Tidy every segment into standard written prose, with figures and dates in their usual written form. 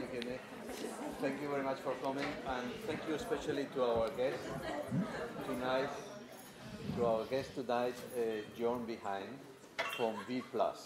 Evgeny. Thank you very much for coming, and thank you especially to our guest tonight. John Behind from V+.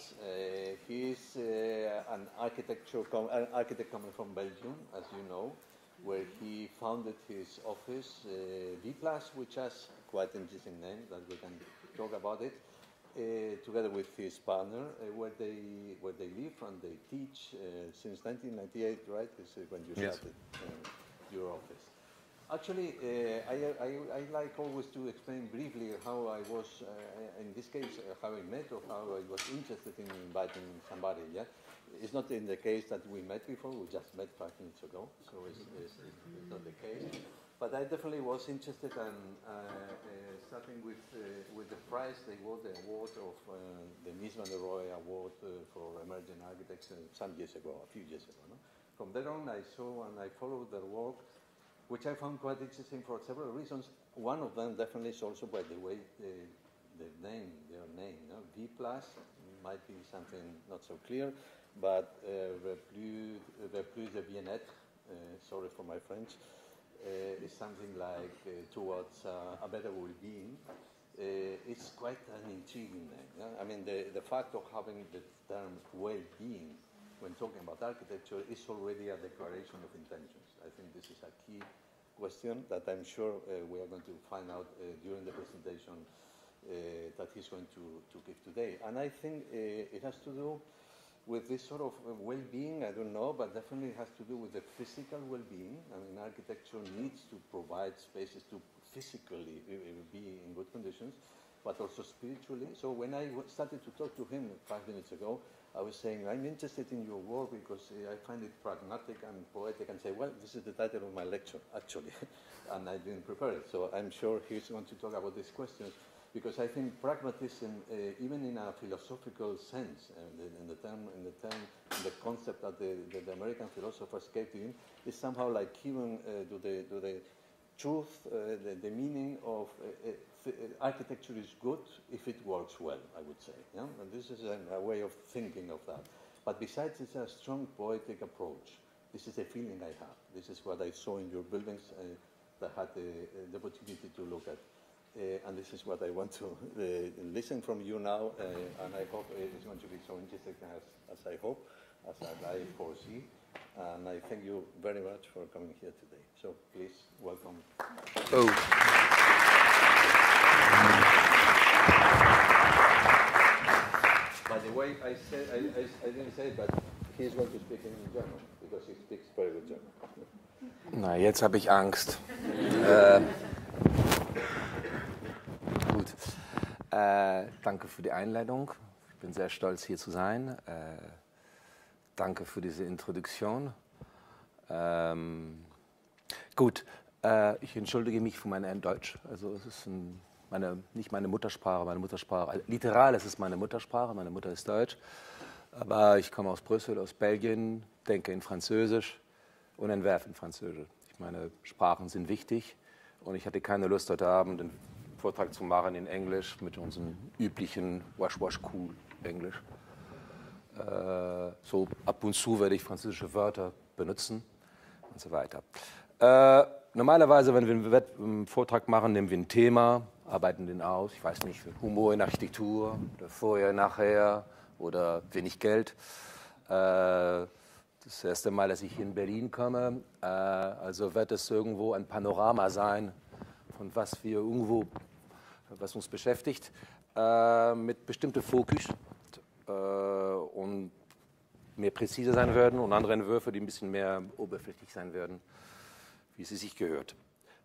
He is an architect coming from Belgium, as you know, where he founded his office, V+, which has quite an interesting name that we can talk about it. Together with his partner, where they live and they teach since 1998, right? This is when you started your office. Actually, I like always to explain briefly how I was, in this case, how I met or how I was interested in inviting somebody. Yeah, it's not in the case that we met before. We just met 5 minutes ago, so it's not the case. But I definitely was interested in starting with the prize they got, the award of the Mies van der Rohe Award for Emerging Architects some years ago, a few years ago. No? From there on, I saw and I followed their work, which I found quite interesting for several reasons. One of them definitely is also by the way their name. No? V+ might be something not so clear, but plus de bien-être, sorry for my French, is something like towards a better well-being. It's quite an intriguing name. Yeah? I mean, the fact of having the term well-being when talking about architecture is already a declaration of intentions. I think this is a key question that I'm sure we are going to find out during the presentation that he's going to give today. And I think it has to do with this sort of well-being, I don't know, but definitely has to do with the physical well-being. I mean, architecture needs to provide spaces to physically be in good conditions, but also spiritually. So when I started to talk to him 5 minutes ago, I was saying, I'm interested in your work because I find it pragmatic and poetic, and say, well, this is the title of my lecture, actually, and I didn't prepare it. So I'm sure he's going to talk about these questions, because I think pragmatism, even in a philosophical sense, in the concept that the American philosophers gave to him, is somehow like given to the truth, the meaning of architecture is good if it works well, I would say. Yeah? And this is a way of thinking of that. But besides, it's a strong poetic approach. This is the feeling I have. This is what I saw in your buildings that had the opportunity to look at. And this is what I want to listen from you now, and I hope it's going to be so interesting as I hope, as I foresee. And I thank you very much for coming here today. So please, welcome. Oh. By the way, I didn't say it, but he's going to speak in German, because he speaks very good German. Na, jetzt habe ich Angst. Gut. Danke für die Einladung. Ich bin sehr stolz, hier zu sein. Danke für diese Introduktion. Gut, ich entschuldige mich für mein Deutsch. Also es ist nicht meine Muttersprache. Literal, es ist meine Muttersprache. Meine Mutter ist Deutsch. Aber ich komme aus Brüssel, aus Belgien, denke in Französisch und entwerfe in Französisch. Meine Sprachen sind wichtig und ich hatte keine Lust, heute Abend einen Vortrag zu machen in Englisch mit unserem üblichen wasch-wasch-cool Englisch. So ab und zu werde ich französische Wörter benutzen und so weiter. Normalerweise, wenn wir einen Vortrag machen, nehmen wir ein Thema, arbeiten den aus. Ich weiß nicht, Humor in Architektur, oder vorher, nachher oder wenig Geld. Das erste Mal, dass ich hier in Berlin komme, also wird es irgendwo ein Panorama sein, von was uns beschäftigt, mit bestimmten Fokus und mehr präzise sein werden und andere Entwürfe, die ein bisschen mehr oberflächlich sein werden, wie sie sich gehört.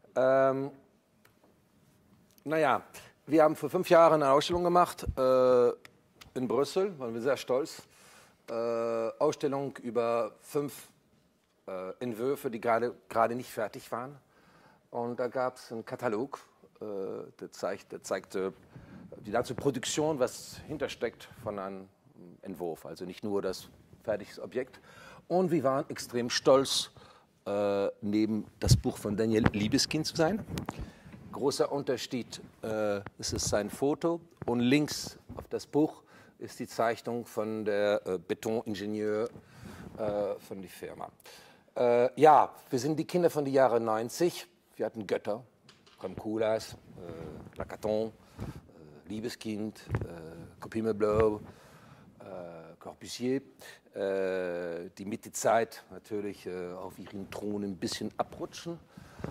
Naja, wir haben vor 5 Jahren eine Ausstellung gemacht in Brüssel, waren wir sehr stolz. Ausstellung über 5 Entwürfe, die gerade nicht fertig waren. Und da gab es einen Katalog, der zeigte die ganze Produktion, was hintersteckt von einem Entwurf. Also nicht nur das fertige Objekt. Und wir waren extrem stolz, neben das Buch von Daniel Libeskind zu sein. Großer Unterschied, es ist sein Foto und links auf das Buch ist die Zeichnung von der Betoningenieur von der Firma. Ja, wir sind die Kinder von den Jahren 90. Wir hatten Götter, comme Colas, Lacaton, Liebeskind, Copie me Blau, Corbusier, die mit der Zeit natürlich auf ihren Thron ein bisschen abrutschen.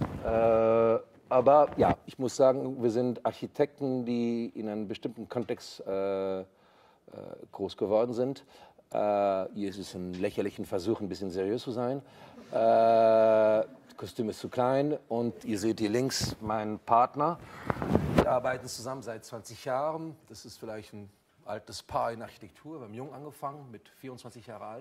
Aber ja, ich muss sagen, wir sind Architekten, die in einem bestimmten Kontext groß geworden sind. Hier ist es ein lächerlichen Versuch, ein bisschen seriös zu sein. Das Kostüm ist zu klein und ihr seht hier links meinen Partner. Wir arbeiten zusammen seit 20 Jahren. Das ist vielleicht ein altes Paar in Architektur. Wir haben jung angefangen, mit 24 Jahre alt.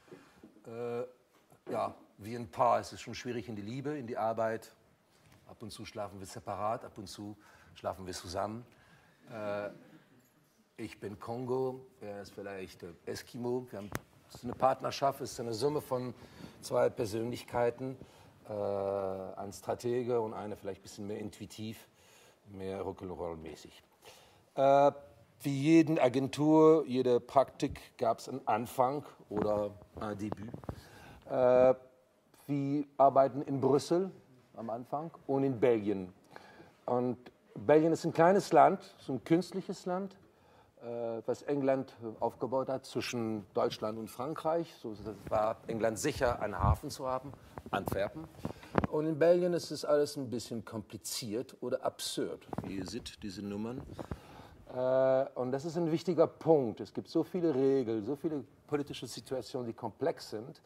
Ja, wie ein Paar ist es schon schwierig in die Liebe, in die Arbeit. Ab und zu schlafen wir separat, ab und zu schlafen wir zusammen. Ich bin Kongo, er ist vielleicht Eskimo. Wir haben eine Partnerschaft, es ist eine Summe von zwei Persönlichkeiten. Ein Stratege und eine vielleicht ein bisschen mehr intuitiv, mehr Rock'n'Roll-mäßig. Wie jede Agentur, jede Praktik gab es einen Anfang oder ein Debüt. Wir arbeiten in Brüssel am Anfang und in Belgien. Und Belgien ist ein kleines Land, so ein künstliches Land, was England aufgebaut hat zwischen Deutschland und Frankreich. So war England sicher, einen Hafen zu haben, Antwerpen. Und in Belgien ist es alles ein bisschen kompliziert oder absurd. Wie ihr seht, diese Nummern. Und das ist ein wichtiger Punkt. Es gibt so viele Regeln, so viele politische Situationen, die komplex sind,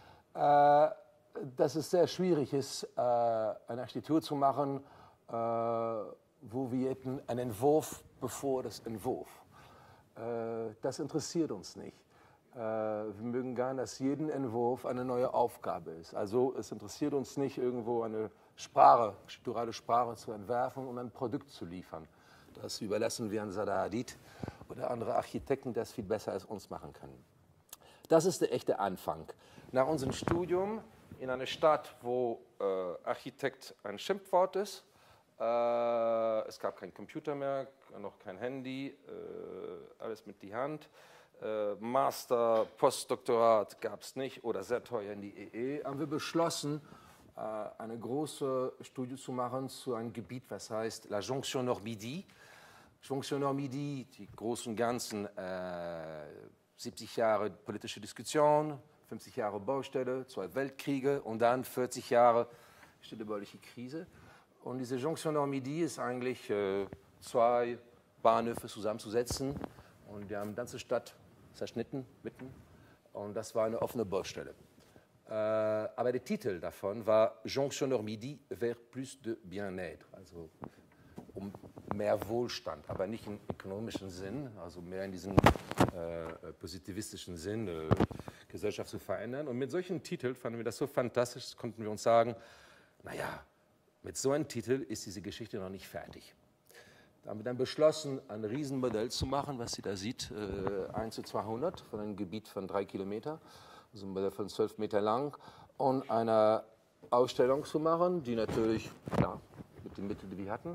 dass es sehr schwierig ist, eine Architektur zu machen, wo wir hätten einen Entwurf bevor das Entwurf. Das interessiert uns nicht. Wir mögen gerne, dass jeden Entwurf eine neue Aufgabe ist. Also es interessiert uns nicht, irgendwo eine Sprache, strukturelle Sprache zu entwerfen und ein Produkt zu liefern. Das überlassen wir an Zaha Hadid oder andere Architekten, die das viel besser als uns machen können. Das ist der echte Anfang. Nach unserem Studium in einer Stadt, wo Architekt ein Schimpfwort ist, es gab kein Computer mehr, noch kein Handy, alles mit die Hand. Master, Postdoktorat gab es nicht oder sehr teuer in die EE. Haben wir beschlossen, eine große Studie zu machen zu einem Gebiet, was heißt La Jonction Nord-Midi. Jonction Nord-Midi, die großen Ganzen, 70 Jahre politische Diskussion, 50 Jahre Baustelle, 2 Weltkriege und dann 40 Jahre städtebauliche Krise. Und diese Jonction Nord-Midi ist eigentlich 2 Bahnhöfe zusammenzusetzen und wir haben die ganze Stadt zerschnitten mitten und das war eine offene Baustelle. Aber der Titel davon war Jonction Nord-Midi vers plus de bien-être, also um mehr Wohlstand, aber nicht im ökonomischen Sinn, also mehr in diesem positivistischen Sinn, Gesellschaft zu verändern. Und mit solchen Titeln fanden wir das so fantastisch, konnten wir uns sagen, naja, mit so einem Titel ist diese Geschichte noch nicht fertig. Da haben wir dann beschlossen, ein Riesenmodell zu machen, was ihr da sieht, 1:200 von einem Gebiet von 3 Kilometer, also ein Modell von 12 Meter lang, und eine Ausstellung zu machen, die natürlich, ja, mit den Mitteln, die wir hatten,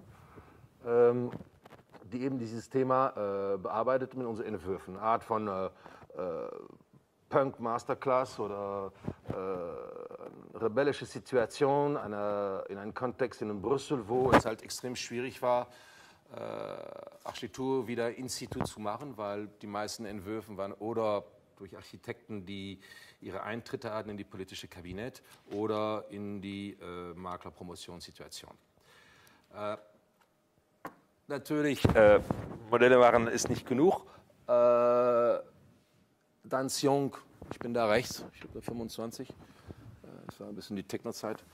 die eben dieses Thema bearbeitet mit unseren Entwürfen. Eine Art von Punk Masterclass oder rebellische Situation in einem Kontext in Brüssel, wo es halt extrem schwierig war, Architektur wieder in situ zu machen, weil die meisten Entwürfe waren oder durch Architekten, die ihre Eintritte hatten in die politische Kabinett oder in die Maklerpromotionssituation. Natürlich, Modelle waren ist nicht genug. Dans Jung, ich bin da rechts, ich bin 25, das war ein bisschen die Techno-Zeit.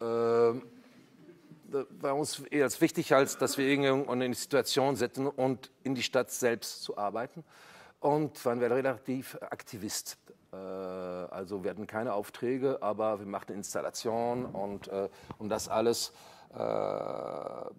War uns eher als wichtig, als dass wir irgendwo in die Situation setzen und in die Stadt selbst zu arbeiten. Und waren wir relativ Aktivist. Also wir hatten keine Aufträge, aber wir machten Installationen und das alles also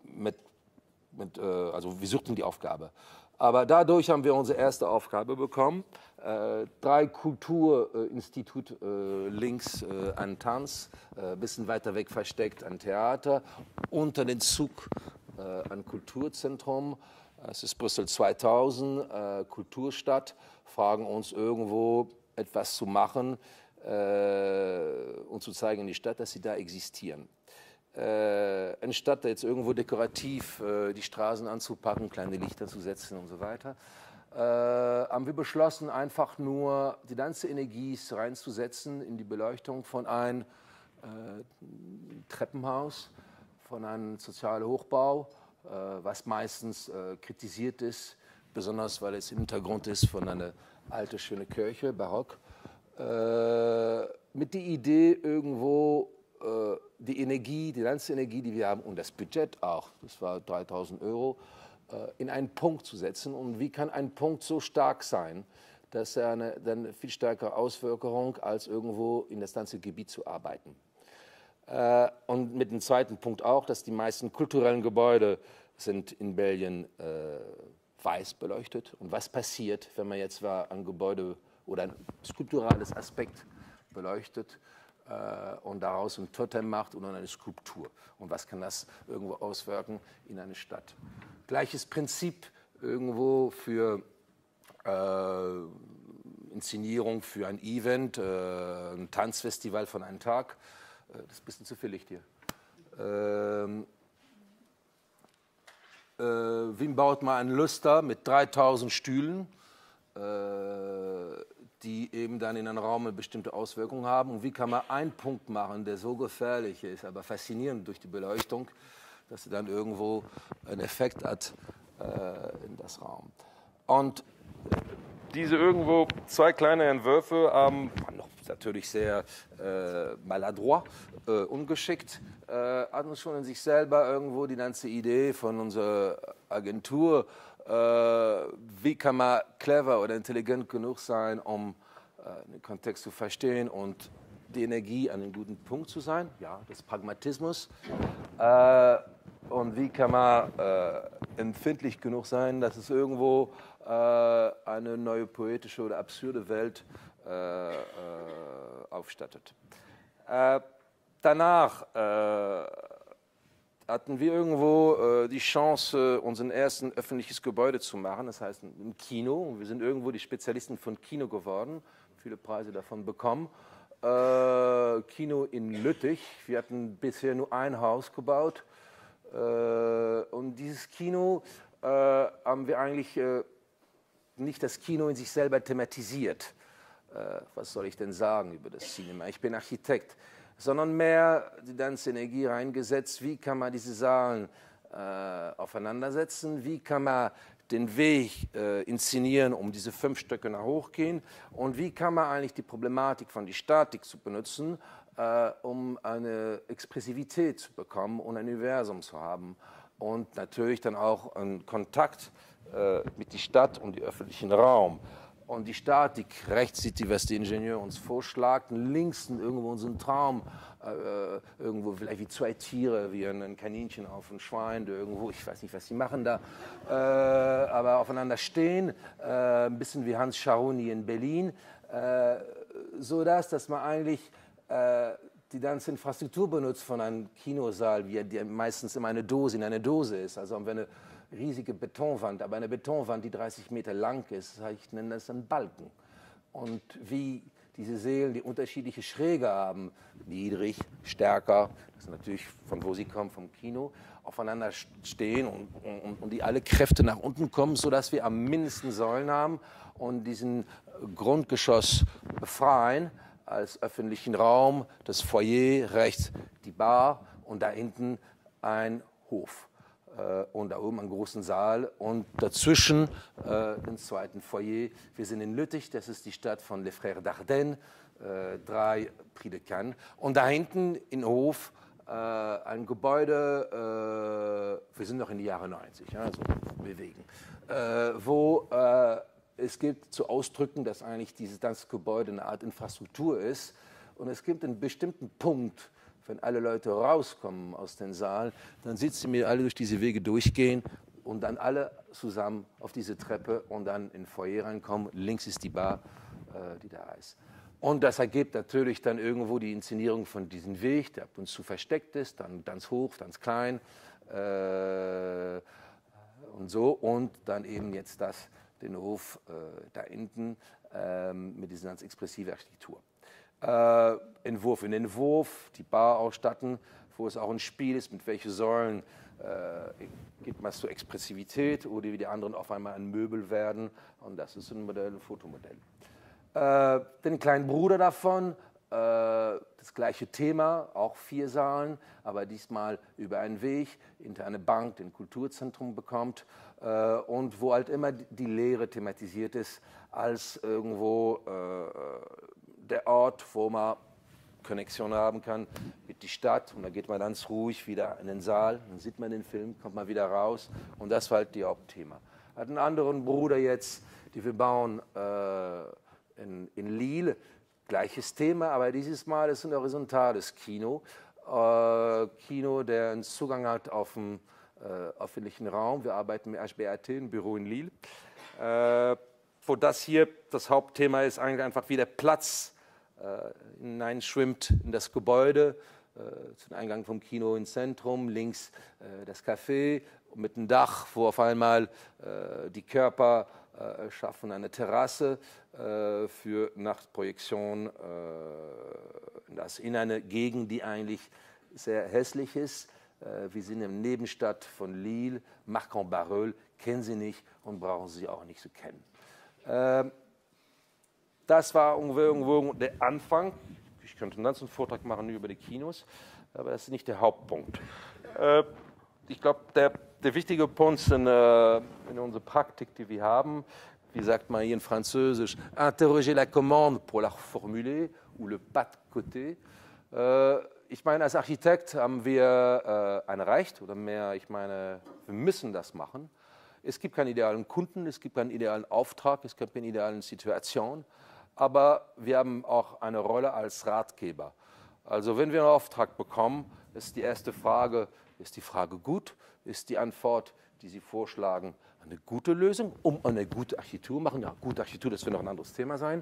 wir suchten die Aufgabe. Aber dadurch haben wir unsere erste Aufgabe bekommen. 3 Kulturinstitute links an Tanz, ein bisschen weiter weg versteckt ein Theater, unter den Zug ein Kulturzentrum. Es ist Brüssel 2000, Kulturstadt, fragen uns irgendwo etwas zu machen. und zu zeigen in die Stadt, dass sie da existieren. Anstatt jetzt irgendwo dekorativ die Straßen anzupacken, kleine Lichter zu setzen und so weiter, haben wir beschlossen, einfach nur die ganze Energie reinzusetzen in die Beleuchtung von einem Treppenhaus, von einem sozialen Hochbau, was meistens kritisiert ist, besonders weil es im Hintergrund ist von einer alten, schönen Kirche, barock, mit der Idee irgendwo die Energie, die ganze Energie, die wir haben und das Budget auch, das war 3.000 Euro, in einen Punkt zu setzen. Und wie kann ein Punkt so stark sein, dass er dann viel stärkere Auswirkung als irgendwo in das ganze Gebiet zu arbeiten. Und mit dem zweiten Punkt auch, dass die meisten kulturellen Gebäude sind in Belgien weiß beleuchtet. Und was passiert, wenn man jetzt ein Gebäude oder ein skulpturales Aspekt beleuchtet und daraus ein Totem macht oder eine Skulptur? Und was kann das irgendwo auswirken in eine Stadt? Gleiches Prinzip irgendwo für Inszenierung, für ein Event, ein Tanzfestival von einem Tag. Das ist ein bisschen zu viel Licht hier. Wien baut mal ein Lüster mit 3.000 Stühlen, die eben dann in einem Raum eine bestimmte Auswirkung haben. Und wie kann man einen Punkt machen, der so gefährlich ist, aber faszinierend durch die Beleuchtung, dass er dann irgendwo einen Effekt hat in das Raum. Und diese irgendwo zwei kleine Entwürfe waren noch natürlich sehr maladroit, ungeschickt, hatten schon in sich selber irgendwo die ganze Idee von unserer Agentur, wie kann man clever oder intelligent genug sein, um den Kontext zu verstehen und die Energie an einem guten Punkt zu sein, ja, das Pragmatismus. Und wie kann man empfindlich genug sein, dass es irgendwo eine neue poetische oder absurde Welt aufstattet. Danach hatten wir irgendwo die Chance, unser erstes öffentliches Gebäude zu machen, das heißt ein Kino. Wir sind irgendwo die Spezialisten von Kino geworden, viele Preise davon bekommen. Kino in Lüttich, wir hatten bisher nur ein Haus gebaut. Und dieses Kino haben wir eigentlich nicht das Kino in sich selber thematisiert. Was soll ich denn sagen über das Cinema? Ich bin Architekt. Sondern mehr die ganze Energie reingesetzt, wie kann man diese Saalen aufeinandersetzen, wie kann man den Weg inszenieren, um diese 5 Stöcke nach hoch gehen und wie kann man eigentlich die Problematik von der Statik zu benutzen, um eine Expressivität zu bekommen und ein Universum zu haben und natürlich dann auch einen Kontakt mit der Stadt und dem öffentlichen Raum. Und die Statik, rechts sieht die, was der Ingenieur uns vorschlägt, links irgendwo so ein Traum, irgendwo vielleicht wie 2 Tiere, wie ein Kaninchen auf ein Schwein, irgendwo, ich weiß nicht, was sie machen da, aber aufeinander stehen, ein bisschen wie Hans Scharoni in Berlin, so dass man eigentlich die ganze Infrastruktur benutzt von einem Kinosaal, wie der meistens immer eine Dose in einer Dose ist, also wenn eine riesige Betonwand, aber eine Betonwand, die 30 Meter lang ist, ich nenne das einen Balken. Und wie diese Sälen, die unterschiedliche Schräge haben, niedrig, stärker, das ist natürlich von wo sie kommen, vom Kino, aufeinander stehen und die alle Kräfte nach unten kommen, sodass wir am mindesten Säulen haben und diesen Grundgeschoss befreien als öffentlichen Raum, das Foyer, rechts die Bar und da hinten ein Hof. Und da oben einen großen Saal und dazwischen den zweiten Foyer. Wir sind in Lüttich, das ist die Stadt von Les Frères Dardenne, 3 Prix de Cannes. Und da hinten im Hof ein Gebäude, wir sind noch in die Jahre 90, ja, so bewegen, wo es gilt zu ausdrücken, dass eigentlich dieses ganze Gebäude eine Art Infrastruktur ist. Und es gibt einen bestimmten Punkt, wenn alle Leute rauskommen aus dem Saal, dann sitzen wir alle durch diese Wege durchgehen und dann alle zusammen auf diese Treppe und dann in den Foyer reinkommen. Links ist die Bar, die da ist. Und das ergibt natürlich dann irgendwo die Inszenierung von diesem Weg, der ab und zu versteckt ist, dann ganz hoch, ganz klein und so. Und dann eben jetzt den Hof da hinten mit dieser ganz expressiven Architektur. Entwurf in Entwurf, die Bar ausstatten, wo es auch ein Spiel ist, mit welchen Säulen gibt man es zur Expressivität oder wie die anderen auf einmal ein Möbel werden. Und das ist ein Modell, ein Fotomodell. Den kleinen Bruder davon, das gleiche Thema, auch 4 Saalen, aber diesmal über einen Weg, interne Bank, den Kulturzentrum bekommt und wo halt immer die Lehre thematisiert ist, als irgendwo der Ort, wo man Connection haben kann mit der Stadt. Und da geht man ganz ruhig wieder in den Saal, dann sieht man den Film, kommt man wieder raus. Und das war halt die Hauptthema. Hat einen anderen Bruder jetzt, die wir bauen in Lille. Gleiches Thema, aber dieses Mal ist ein horizontales Kino. Kino, der einen Zugang hat auf den öffentlichen Raum. Wir arbeiten mit HBAT, ein Büro in Lille. Wo das hier das Hauptthema ist, eigentlich einfach wie der Platz hineinschwimmt in das Gebäude, zum Eingang vom Kino ins Zentrum, links das Café mit einem Dach, wo auf einmal die Körper schaffen eine Terrasse für Nachtprojektion in eine Gegend, die eigentlich sehr hässlich ist. Wir sind in der Nebenstadt von Lille, Marc-en-Barœul, kennen Sie nicht und brauchen Sie auch nicht zu kennen. Das war irgendwo der Anfang. Ich könnte einen ganzen Vortrag machen über die Kinos, aber das ist nicht der Hauptpunkt. Ich glaube, der wichtige Punkt in unserer Praktik, die wir haben, wie sagt man hier in Französisch, interroger la commande pour la formuler, ou le pas de côté. Ich meine, als Architekt haben wir ein Recht oder mehr, ich meine, wir müssen das machen. Es gibt keinen idealen Kunden, es gibt keinen idealen Auftrag, es gibt keine idealen Situation, aber wir haben auch eine Rolle als Ratgeber. Also wenn wir einen Auftrag bekommen, ist die erste Frage, ist die Frage gut? Ist die Antwort, die Sie vorschlagen, eine gute Lösung, um eine gute Architektur machen? Ja, gute Architektur, das wird noch ein anderes Thema sein.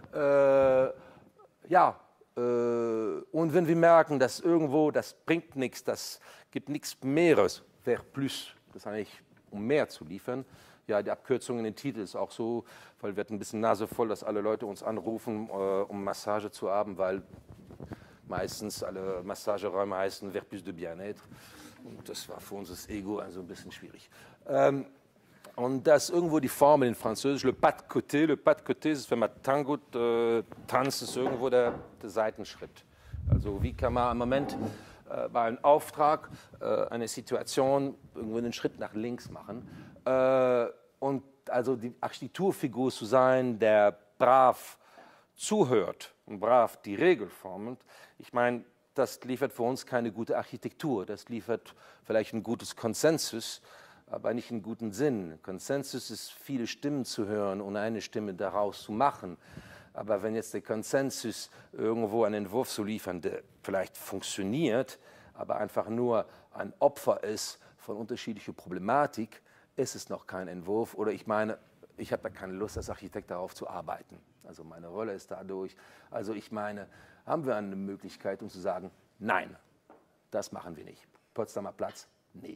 Und wenn wir merken, dass irgendwo, das bringt nichts, das gibt nichts Mehres, vers plus, das ist eigentlich, um mehr zu liefern. Ja, die Abkürzung in den Titel ist auch so, weil wir hatten ein bisschen Nase voll, dass alle Leute uns anrufen, um Massage zu haben, weil meistens alle Massageräume heißen vers plus de bien-être. Und das war für uns das Ego also ein bisschen schwierig. Und das ist irgendwo die Formel in Französisch, le pas de côté. Le pas de côté ist, wenn man Tango tanzt, ist irgendwo der Seitenschritt. Also wie kann man im Moment bei einem Auftrag eine Situation irgendwo einen Schritt nach links machen. Und also die Architekturfigur zu sein, der brav zuhört und brav die Regel formt. Ich meine, das liefert für uns keine gute Architektur. Das liefert vielleicht ein gutes Konsensus, aber nicht einen guten Sinn. Konsensus ist, viele Stimmen zu hören und eine Stimme daraus zu machen. Aber wenn jetzt der Konsensus irgendwo einen Entwurf zu liefern, der vielleicht funktioniert, aber einfach nur ein Opfer ist von unterschiedlicher Problematik, ist es noch kein Entwurf. Oder ich meine, ich habe da keine Lust als Architekt darauf zu arbeiten. Also meine Rolle ist dadurch, also ich meine, haben wir eine Möglichkeit, um zu sagen, nein, das machen wir nicht. Potsdamer Platz, nee.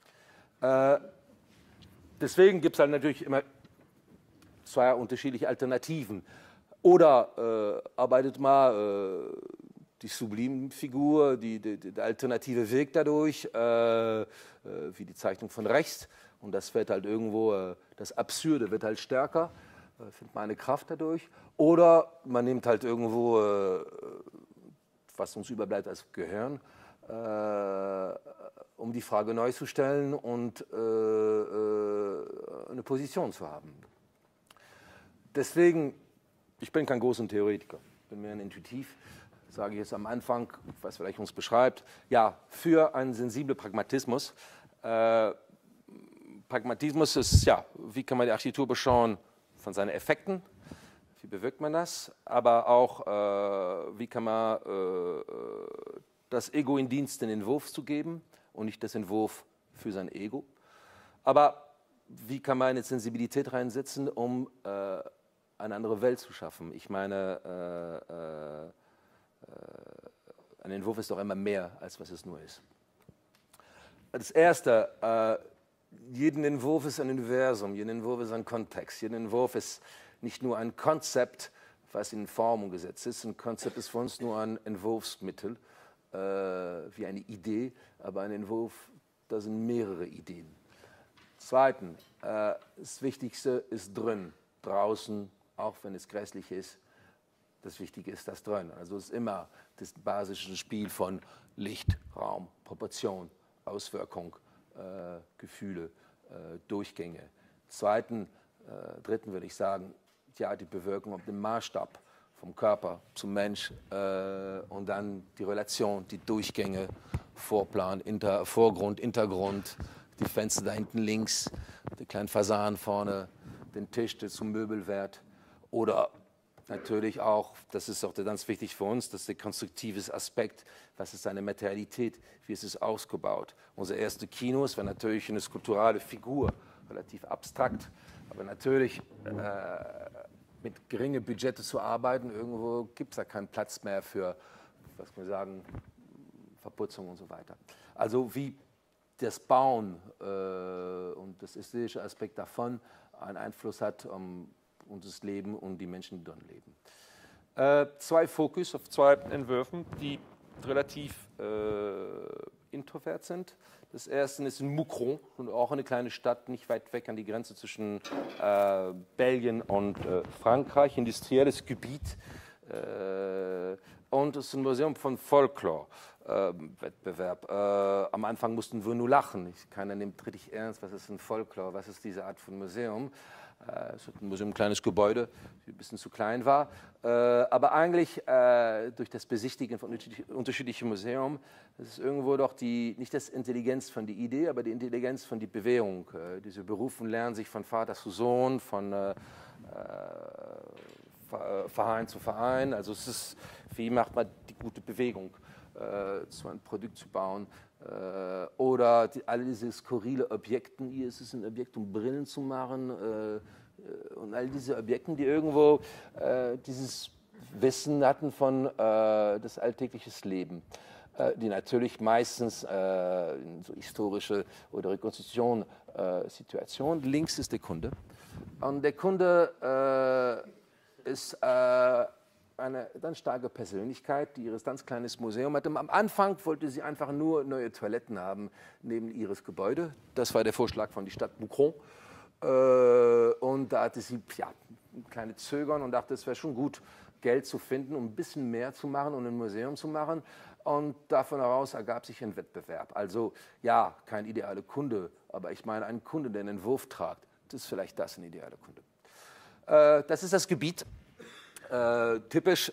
Deswegen gibt es halt natürlich immer 2 unterschiedliche Alternativen. Oder arbeitet mal die sublime Figur, der alternative Weg dadurch, wie die Zeichnung von rechts. Und das wird halt irgendwo, das Absurde wird halt stärker, findet man eine Kraft dadurch. Oder man nimmt halt irgendwo, was uns überbleibt als Gehirn, um die Frage neu zu stellen und eine Position zu haben. Deswegen, ich bin kein großer Theoretiker, ich bin mehr ein Intuitiv, sage ich jetzt am Anfang, was vielleicht uns beschreibt, ja, für einen sensiblen Pragmatismus. Pragmatismus ist, ja, wie kann man die Architektur beschauen von seinen Effekten, wie bewirkt man das, aber auch, wie kann man das Ego in Dienst den Entwurf zu geben und nicht das Entwurf für sein Ego. Aber wie kann man eine Sensibilität reinsetzen, um eine andere Welt zu schaffen? Ich meine, ein Entwurf ist doch immer mehr, als was es nur ist. Das Erste, jeden Entwurf ist ein Universum, jeden Entwurf ist ein Kontext, jeden Entwurf ist nicht nur ein Konzept, was in Form umgesetzt ist. Ein Konzept ist für uns nur ein Entwurfsmittel, wie eine Idee, aber ein Entwurf, da sind mehrere Ideen. Zweitens, das Wichtigste ist drin, draußen, auch wenn es grässlich ist. Das Wichtige ist das drin. Also es ist immer das basische Spiel von Licht, Raum, Proportion, Auswirkung, Gefühle, Durchgänge. Dritten würde ich sagen, ja, die Bewirkung auf dem Maßstab vom Körper zum Mensch und dann die Relation, die Durchgänge, Vorplan, Vorgrund, Hintergrund, die Fenster da hinten links, der kleine Fasan vorne, den Tisch, der zum Möbelwert oder natürlich auch, das ist auch ganz wichtig für uns, das ist der konstruktive Aspekt, was ist seine Materialität, wie ist es ausgebaut. Unser erste Kinos war natürlich eine skulpturale Figur, relativ abstrakt, aber natürlich mit geringen Budgeten zu arbeiten, irgendwo gibt es da keinen Platz mehr für, was kann man sagen, Verputzung und so weiter. Also wie das Bauen und das ästhetische Aspekt davon einen Einfluss hat unser Leben und die Menschen, die drin leben. Zwei Fokus auf zwei Entwürfen, die relativ introvert sind. Das erste ist in Moucron, auch eine kleine Stadt, nicht weit weg an die Grenze zwischen Belgien und Frankreich, industrielles Gebiet. Und es ist ein Museum von Folklore. Wettbewerb. Am Anfang mussten wir nur lachen. Keiner nimmt richtig ernst, was ist ein Folklore, was ist diese Art von Museum. Es ist ein Museum, ein kleines Gebäude, das ein bisschen zu klein war. Aber eigentlich durch das Besichtigen von unterschiedlichen Museen, das ist irgendwo doch nicht das Intelligenz von der Idee, aber die Intelligenz von der Bewegung. Diese Berufen lernen sich von Vater zu Sohn, von Verein zu Verein. Also es ist, wie macht man die gute Bewegung, so ein Produkt zu bauen. Oder all diese skurrile Objekte, hier ist es ein Objekt, um Brillen zu machen. Und all diese Objekte, die irgendwo dieses Wissen hatten von das alltägliche Leben. Die natürlich meistens in so historische oder Rekonstruktion-Situationen. Links ist der Kunde. Und der Kunde ist eine ganz starke Persönlichkeit, die ihres ganz kleines Museum hatte. Am Anfang wollte sie einfach nur neue Toiletten haben neben ihres Gebäude. Das war der Vorschlag von der Stadt Moucron. Und da hatte sie ja, kleine Zögern und dachte, es wäre schon gut, Geld zu finden, um ein bisschen mehr zu machen und ein Museum zu machen. Und davon heraus ergab sich ein Wettbewerb. Also ja, kein idealer Kunde, aber ich meine, ein Kunde, der einen Entwurf tragt, das ist vielleicht ein idealer Kunde. Das ist das Gebiet. Typisch,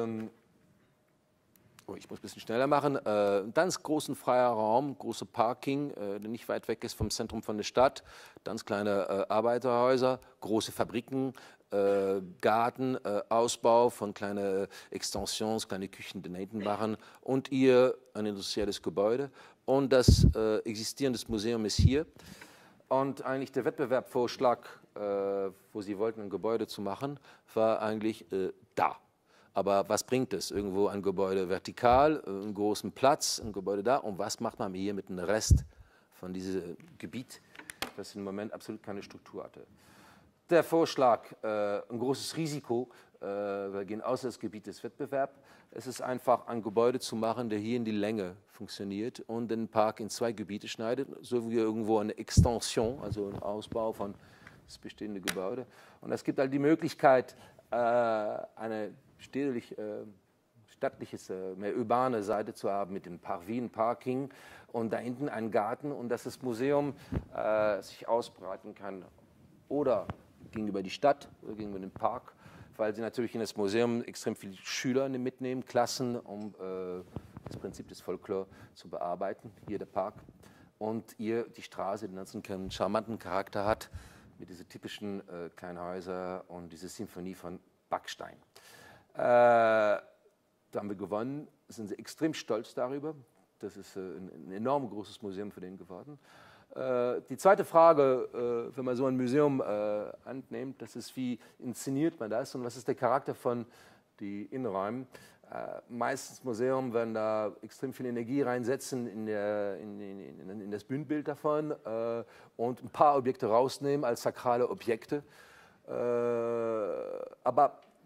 ich muss ein bisschen schneller machen, ganz großen freier Raum, große Parking, der nicht weit weg ist vom Zentrum von der Stadt, ganz kleine Arbeiterhäuser, große Fabriken, Garten, Ausbau von kleinen Extensions, kleine Küchen, die hinten machen und hier ein industrielles Gebäude und das existierende Museum ist hier. Und eigentlich der Wettbewerbsvorschlag, wo sie wollten, ein Gebäude zu machen, war eigentlich da. Aber was bringt es? Irgendwo ein Gebäude vertikal, einen großen Platz, ein Gebäude da. Und was macht man hier mit dem Rest von diesem Gebiet, das im Moment absolut keine Struktur hatte? Der Vorschlag, ein großes Risiko, wir gehen außer das Gebiet des Wettbewerbs. Es ist einfach, ein Gebäude zu machen, der hier in die Länge funktioniert und den Park in zwei Gebiete schneidet, so wie irgendwo eine Extension, also ein Ausbau von das bestehende Gebäude. Und es gibt halt die Möglichkeit, eine stattliche, mehr urbane Seite zu haben mit dem Parking und da hinten einen Garten und dass das Museum sich ausbreiten kann oder gegenüber die Stadt oder gegenüber dem Park, weil sie natürlich in das Museum extrem viele Schüler mitnehmen, Klassen, um das Prinzip des Folklore zu bearbeiten. Hier der Park und hier die Straße, die einen charmanten Charakter hat, mit diesen typischen kleinen Häusern und diese Symphonie von Backstein. Da haben wir gewonnen, sind sie extrem stolz darüber. Das ist ein enorm großes Museum für den geworden. Die zweite Frage, wenn man so ein Museum annimmt, das ist, wie inszeniert man das und was ist der Charakter von den Innenräumen? Meistens Museum werden da extrem viel Energie reinsetzen in das Bühnenbild davon und ein paar Objekte rausnehmen als sakrale Objekte. Aber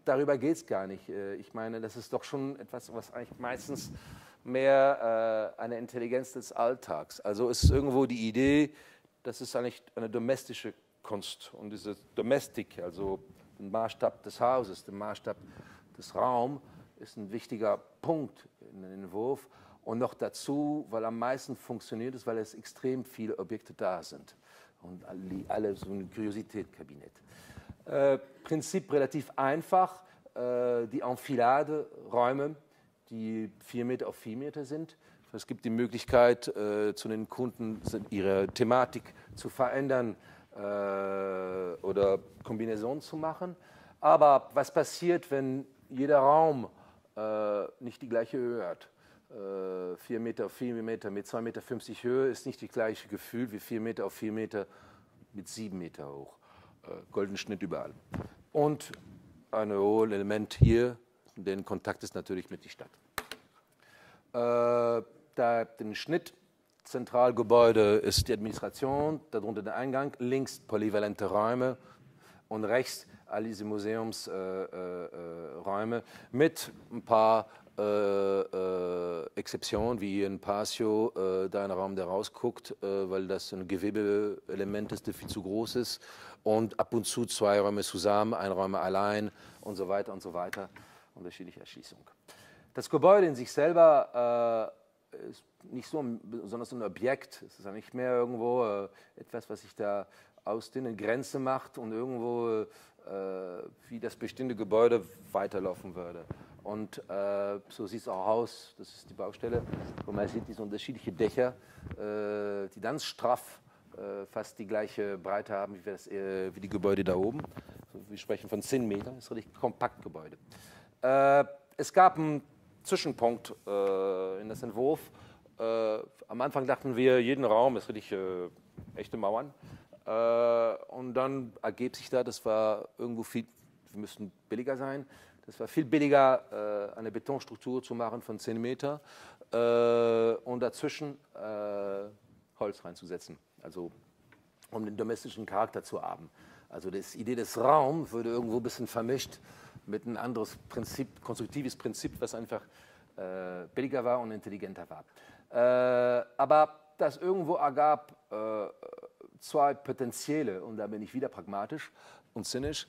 darüber geht es gar nicht. Ich meine, das ist doch schon etwas, was eigentlich meistens mehr eine Intelligenz des Alltags. Also es ist irgendwo die Idee, das ist eigentlich eine domestische Kunst. Und diese Domestik, also der Maßstab des Hauses, der Maßstab des Raums, ist ein wichtiger Punkt in den Entwurf. Und noch dazu, weil am meisten funktioniert es, weil es extrem viele Objekte da sind. Und alle so ein Kuriositätskabinett. Prinzip relativ einfach. Die Enfilade-Räume, die 4 Meter auf 4 Meter sind. Es gibt die Möglichkeit, zu den Kunden ihre Thematik zu verändern oder Kombinationen zu machen. Aber was passiert, wenn jeder Raum nicht die gleiche Höhe hat? 4 Meter auf 4 Meter mit 2,50 Meter Höhe ist nicht das gleiche Gefühl wie 4 Meter auf 4 Meter mit 7 Meter hoch. Golden Schnitt überall. Und ein hohes Element hier, der in Kontakt ist natürlich mit der Stadt. Da den Schnitt, Zentralgebäude ist die Administration, darunter der Eingang, links polyvalente Räume und rechts all diese Museumsräume mit ein paar Exzeptionen, wie in Pasio, da ein Raum, der rausguckt, weil das ein Gewebeelement ist, der viel zu groß ist. Und ab und zu 2 Räume zusammen, 1 Raum allein und so weiter und so weiter. Unterschiedliche Erschließung. Das Gebäude in sich selber ist nicht so besonders ein Objekt. Es ist eigentlich mehr irgendwo etwas, was sich da aus den Grenzen macht und irgendwo wie das bestehende Gebäude weiterlaufen würde. Und so sieht es auch aus, das ist die Baustelle, wo man sieht diese unterschiedlichen Dächer, die ganz straff fast die gleiche Breite haben wie die Gebäude da oben. Also wir sprechen von 10 Metern, das ist ein richtig kompakt Gebäude. Es gab einen Zwischenpunkt in das Entwurf. Am Anfang dachten wir, jeden Raum ist richtig echte Mauern. Und dann ergibt sich da, das war irgendwo viel, wir müssten billiger sein. Das war viel billiger, eine Betonstruktur zu machen von 10 Meter und dazwischen Holz reinzusetzen, also um den domestischen Charakter zu haben. Also die Idee des Raums würde irgendwo ein bisschen vermischt mit einem anderes Prinzip, konstruktives Prinzip, was einfach billiger war und intelligenter war. Aber das irgendwo ergab 2 Potenziale, und da bin ich wieder pragmatisch und zynisch.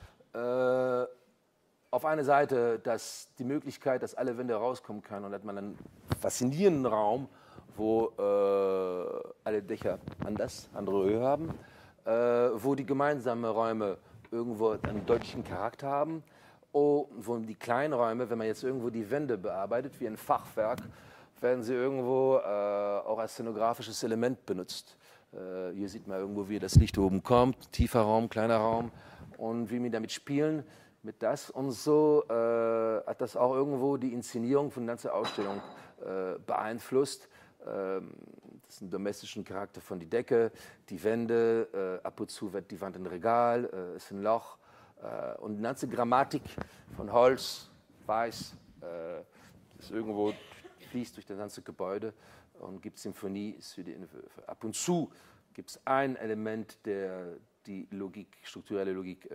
Auf einer Seite, dass die Möglichkeit, dass alle Wände rauskommen können und dass man einen faszinierenden Raum, wo alle Dächer andere Höhe haben, wo die gemeinsamen Räume irgendwo einen deutlichen Charakter haben, wo die kleinen Räume, wenn man jetzt irgendwo die Wände bearbeitet, wie ein Fachwerk, werden sie irgendwo auch als szenografisches Element benutzt. Hier sieht man irgendwo, wie das Licht oben kommt, tiefer Raum, kleiner Raum, und wie wir damit spielen. Mit das und so hat das auch irgendwo die Inszenierung von der ganzen Ausstellung beeinflusst. Das ist ein domestischen Charakter von die Decke, die Wände, ab und zu wird die Wand ein Regal, ist ein Loch und die ganze Grammatik von Holz, Weiß, ist irgendwo fließt durch das ganze Gebäude und gibt Symphonie für die Entwürfe. Ab und zu gibt es ein Element, der die Logik, strukturelle Logik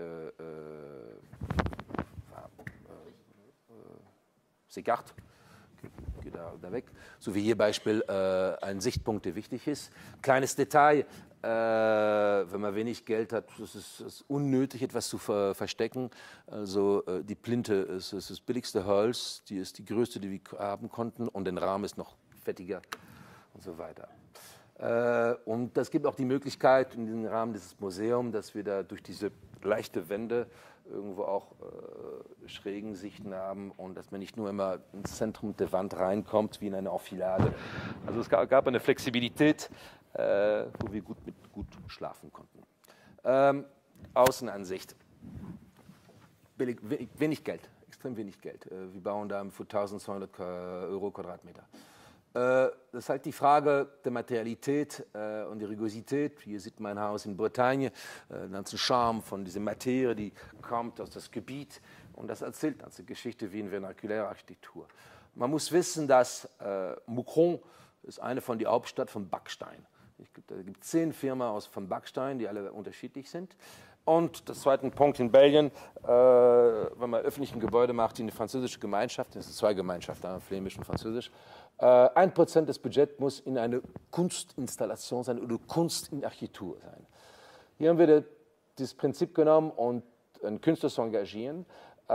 s'égarte, geht da weg. So wie hier Beispiel ein Sichtpunkt, der wichtig ist. Kleines Detail, wenn man wenig Geld hat, ist es unnötig, etwas zu verstecken. Also die Plinte ist das billigste Holz, die ist die größte, die wir haben konnten, und der Rahmen ist noch fettiger und so weiter. Und das gibt auch die Möglichkeit in diesem Rahmen dieses Museums, dass wir da durch diese leichte Wände irgendwo auch schrägen Sichten haben und dass man nicht nur immer ins Zentrum der Wand reinkommt wie in eine Enfilade. Also es gab eine Flexibilität, wo wir gut schlafen konnten. Außenansicht. Wenig Geld, extrem wenig Geld. Wir bauen da für 1200 Euro Quadratmeter. Das ist halt die Frage der Materialität und der Rigosität. Hier sieht man ein Haus in Bretagne, den ganzen Charme von dieser Materie, die kommt aus das Gebiet. Und das erzählt eine ganze Geschichte wie in vernakulärer Architektur. Man muss wissen, dass Moucron ist eine von der Hauptstadt von Backstein. Da gibt 10 Firmen von Backstein, die alle unterschiedlich sind. Und der zweite Punkt in Belgien, wenn man öffentliche Gebäude macht, die eine französische Gemeinschaft, das sind zwei Gemeinschaften, flämisch und französisch, 1% des Budgets muss in eine Kunstinstallation sein oder Kunst in Architektur sein. Hier haben wir das Prinzip genommen und einen Künstler zu engagieren,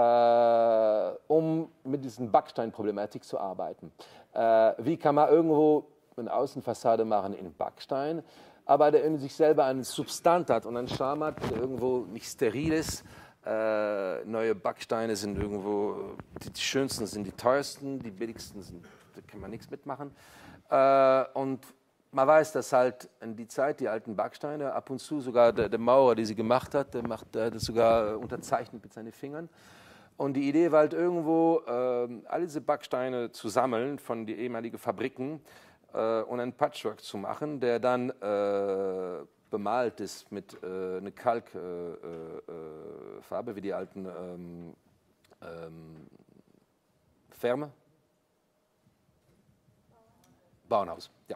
um mit diesen Backsteinproblematik zu arbeiten. Wie kann man irgendwo eine Außenfassade machen in Backstein, aber der in sich selber eine Substanz hat und einen Charme hat, der irgendwo nicht steril ist. Neue Backsteine sind irgendwo, die schönsten sind die teuersten, die billigsten sind, da kann man nichts mitmachen. Und man weiß, dass halt in die Zeit, die alten Backsteine, ab und zu sogar der Maurer, die sie gemacht hat, der hat das sogar unterzeichnet mit seinen Fingern. Und die Idee war halt irgendwo, all diese Backsteine zu sammeln von den ehemaligen Fabriken und einen Patchwork zu machen, der dann bemalt ist mit einer Kalkfarbe, wie die alten Firmen. Bauernhaus, ja.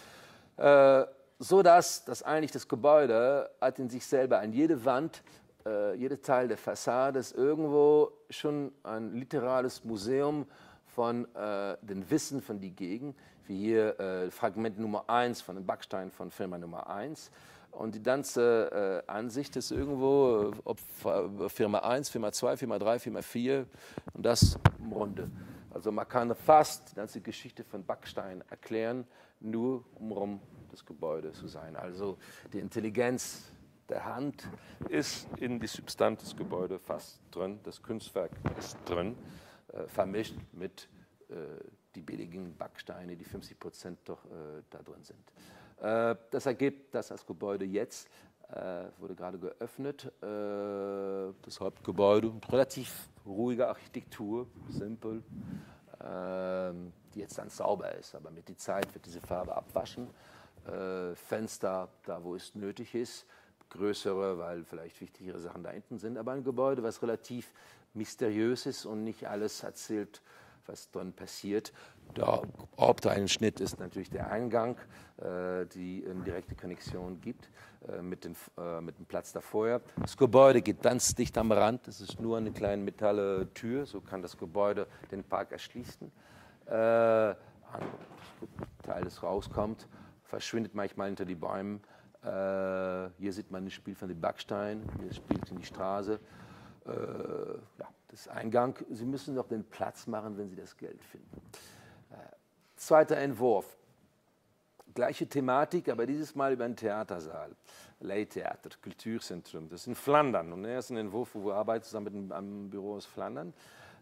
So dass eigentlich das Gebäude hat in sich selber an jede Wand, jeder Teil der Fassade ist irgendwo schon ein literales Museum von dem Wissen von die Gegend, wie hier Fragment Nummer 1 von dem Backstein von Firma Nummer 1. Und die ganze Ansicht ist irgendwo, ob Firma 1, Firma 2, Firma 3, Firma 4 und das im Runde. Also man kann fast die ganze Geschichte von Backstein erklären, nur um das Gebäude zu sein. Also die Intelligenz der Hand ist in die Substanz des Gebäudes fast drin, das Kunstwerk ist drin, vermischt mit die billigen Backsteine, die 50% doch da drin sind. Das ergibt, dass das Gebäude jetzt wurde gerade geöffnet, das Hauptgebäude, relativ ruhige Architektur, simpel, die jetzt dann sauber ist, aber mit der Zeit wird diese Farbe abwaschen. Fenster, da wo es nötig ist, größere, weil vielleicht wichtigere Sachen da hinten sind, aber ein Gebäude, was relativ mysteriös ist und nicht alles erzählt, was drin passiert. Der Haupteinschnitt ist natürlich der Eingang, die eine direkte Konnexion gibt mit dem Platz davor. Das Gebäude geht ganz dicht am Rand, es ist nur eine kleine Metalltür, so kann das Gebäude den Park erschließen. Ein Teil, das rauskommt, verschwindet manchmal hinter die Bäumen. Hier sieht man ein Spiel von den Backsteinen, hier spielt in die Straße. Ja, das Eingang. Sie müssen noch den Platz machen, wenn Sie das Geld finden. Zweiter Entwurf. Gleiche Thematik, aber dieses Mal über einen Theatersaal. Leitheater, Kulturzentrum. Das ist in Flandern. Und er ist ein Entwurf, wo wir arbeiten zusammen mit einem Büro aus Flandern,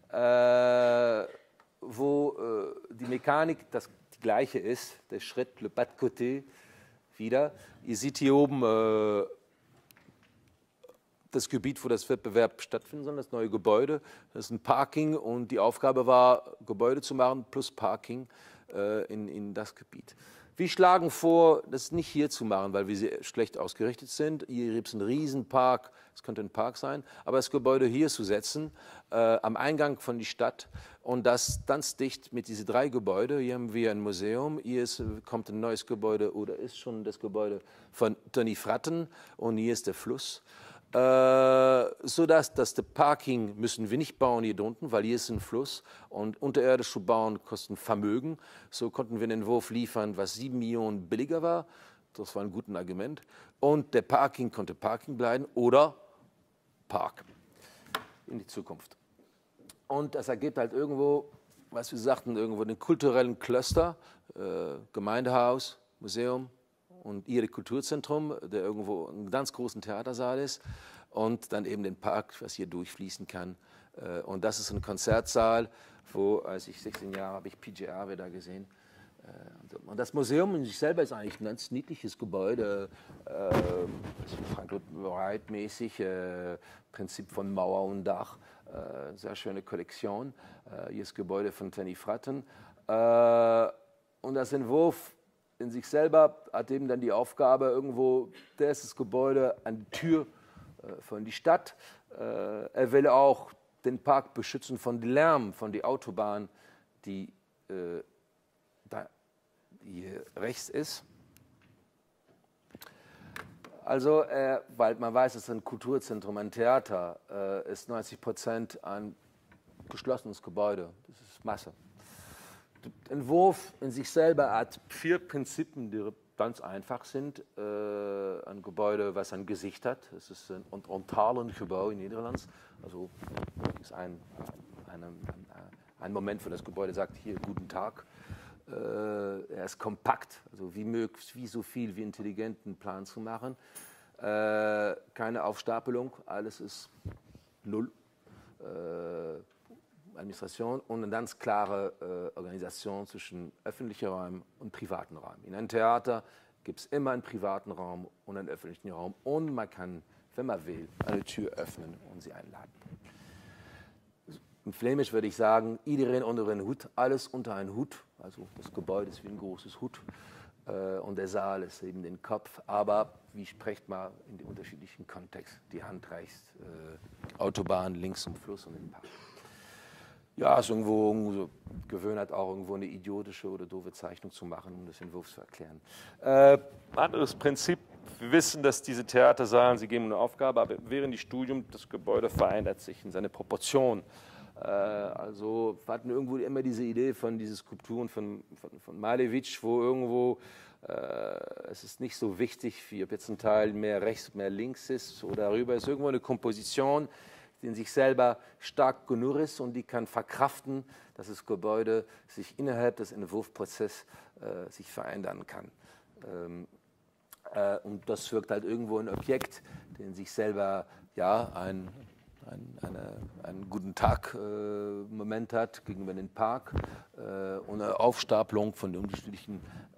wo die Mechanik die gleiche ist. Der Schritt, le pas de côté, wieder. Ihr seht hier oben das Gebiet, wo das Wettbewerb stattfinden soll, das neue Gebäude. Das ist ein Parking und die Aufgabe war, Gebäude zu machen plus Parking in das Gebiet. Wir schlagen vor, das nicht hier zu machen, weil wir sehr schlecht ausgerichtet sind. Hier gibt es einen Riesenpark, es könnte ein Park sein, aber das Gebäude hier zu setzen, am Eingang von die Stadt und das ganz dicht mit diesen 3 Gebäuden. Hier haben wir ein Museum, hier kommt ein neues Gebäude oder ist schon das Gebäude von Tony Fratten und hier ist der Fluss. Sodass das Parking müssen wir nicht bauen hier unten, weil hier ist ein Fluss und unterirdisch zu bauen kostet Vermögen. So konnten wir einen Entwurf liefern, was 7 Millionen billiger war. Das war ein gutes Argument. Und der Parking konnte Parking bleiben oder Park in die Zukunft. Und das ergibt halt irgendwo, was wir sagten, irgendwo den kulturellen Cluster, Gemeindehaus, Museum, und ihre Kulturzentrum, der irgendwo einen ganz großen Theatersaal ist und dann eben den Park, was hier durchfließen kann. Und das ist ein Konzertsaal, wo, als ich 16 Jahre habe ich PJ Harvey da gesehen. Und das Museum in sich selber ist eigentlich ein ganz niedliches Gebäude, Frankfurt Wright mäßig, Prinzip von Mauer und Dach, sehr schöne Kollektion. Hier ist das Gebäude von Tony Fratten. Und das Entwurf in sich selber hat eben dann die Aufgabe, irgendwo, das ist das Gebäude an die Tür von die Stadt. Er will auch den Park beschützen von dem Lärm, von der Autobahn, die da hier rechts ist. Also, weil man weiß, es ist ein Kulturzentrum, ein Theater, ist 90% ein geschlossenes Gebäude. Das ist Masse. Der Entwurf in sich selber hat 4 Prinzipien, die ganz einfach sind. Ein Gebäude, was ein Gesicht hat. Es ist ein Onthalengebouw in Nederlands. Also ist ein Moment, wo das Gebäude sagt, hier, guten Tag. Er ist kompakt, also wie möglich, wie so viel wie intelligenten Plan zu machen. Keine Aufstapelung, alles ist null. Administration und eine ganz klare Organisation zwischen öffentlichen Räumen und privaten Räumen. In einem Theater gibt es immer einen privaten Raum und einen öffentlichen Raum und man kann, wenn man will, eine Tür öffnen und sie einladen. In Flämisch würde ich sagen, iedereen onder een Hut, alles unter einen Hut. Also das Gebäude ist wie ein großes Hut und der Saal ist eben den Kopf. Aber wie spricht man in den unterschiedlichen Kontexten? Die Hand reicht Autobahn links zum Fluss und den Park. Ja, ist irgendwo gewöhnt, auch irgendwo eine idiotische oder doofe Zeichnung zu machen, um das Entwurf zu erklären. Anderes Prinzip, wir wissen, dass diese Theater sagen, sie geben eine Aufgabe, aber während des Studiums, das Gebäude verändert sich in seine Proportion. Also wir hatten irgendwo immer diese Idee von diesen Skulpturen von Malevich, wo irgendwo es ist nicht so wichtig, wie ob jetzt ein Teil mehr rechts, mehr links ist oder darüber, ist irgendwo eine Komposition, die in sich selber stark genug ist und die kann verkraften, dass das Gebäude sich innerhalb des Entwurfsprozesses sich verändern kann. Und das wirkt halt irgendwo ein Objekt, der in sich selber ja, einen guten Tag-Moment hat gegenüber dem Park und eine Aufstapelung von den unterschiedlichen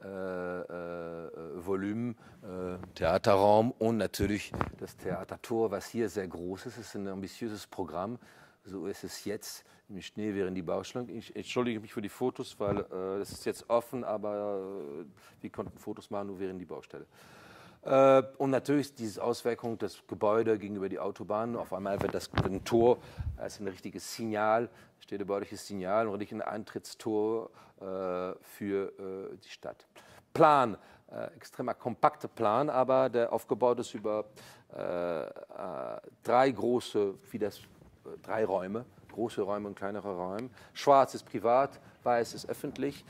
Volumen, Theaterraum und natürlich das Theatertor, was hier sehr groß ist. Es ist ein ambitiöses Programm. So ist es jetzt im Schnee während die Baustellen. Ich entschuldige mich für die Fotos, weil das ist jetzt offen, aber wir konnten Fotos machen nur während die Baustelle. Und natürlich diese Auswirkung des Gebäudes gegenüber die Autobahn. Auf einmal wird das ein Tor als ein richtiges Signal, städtebauliches Signal, und ein Eintrittstor für die Stadt. Plan, extremer kompakter Plan, aber der aufgebaut ist über 3 Räume, große Räume und kleinere Räume. Schwarz ist privat, weiß ist öffentlich.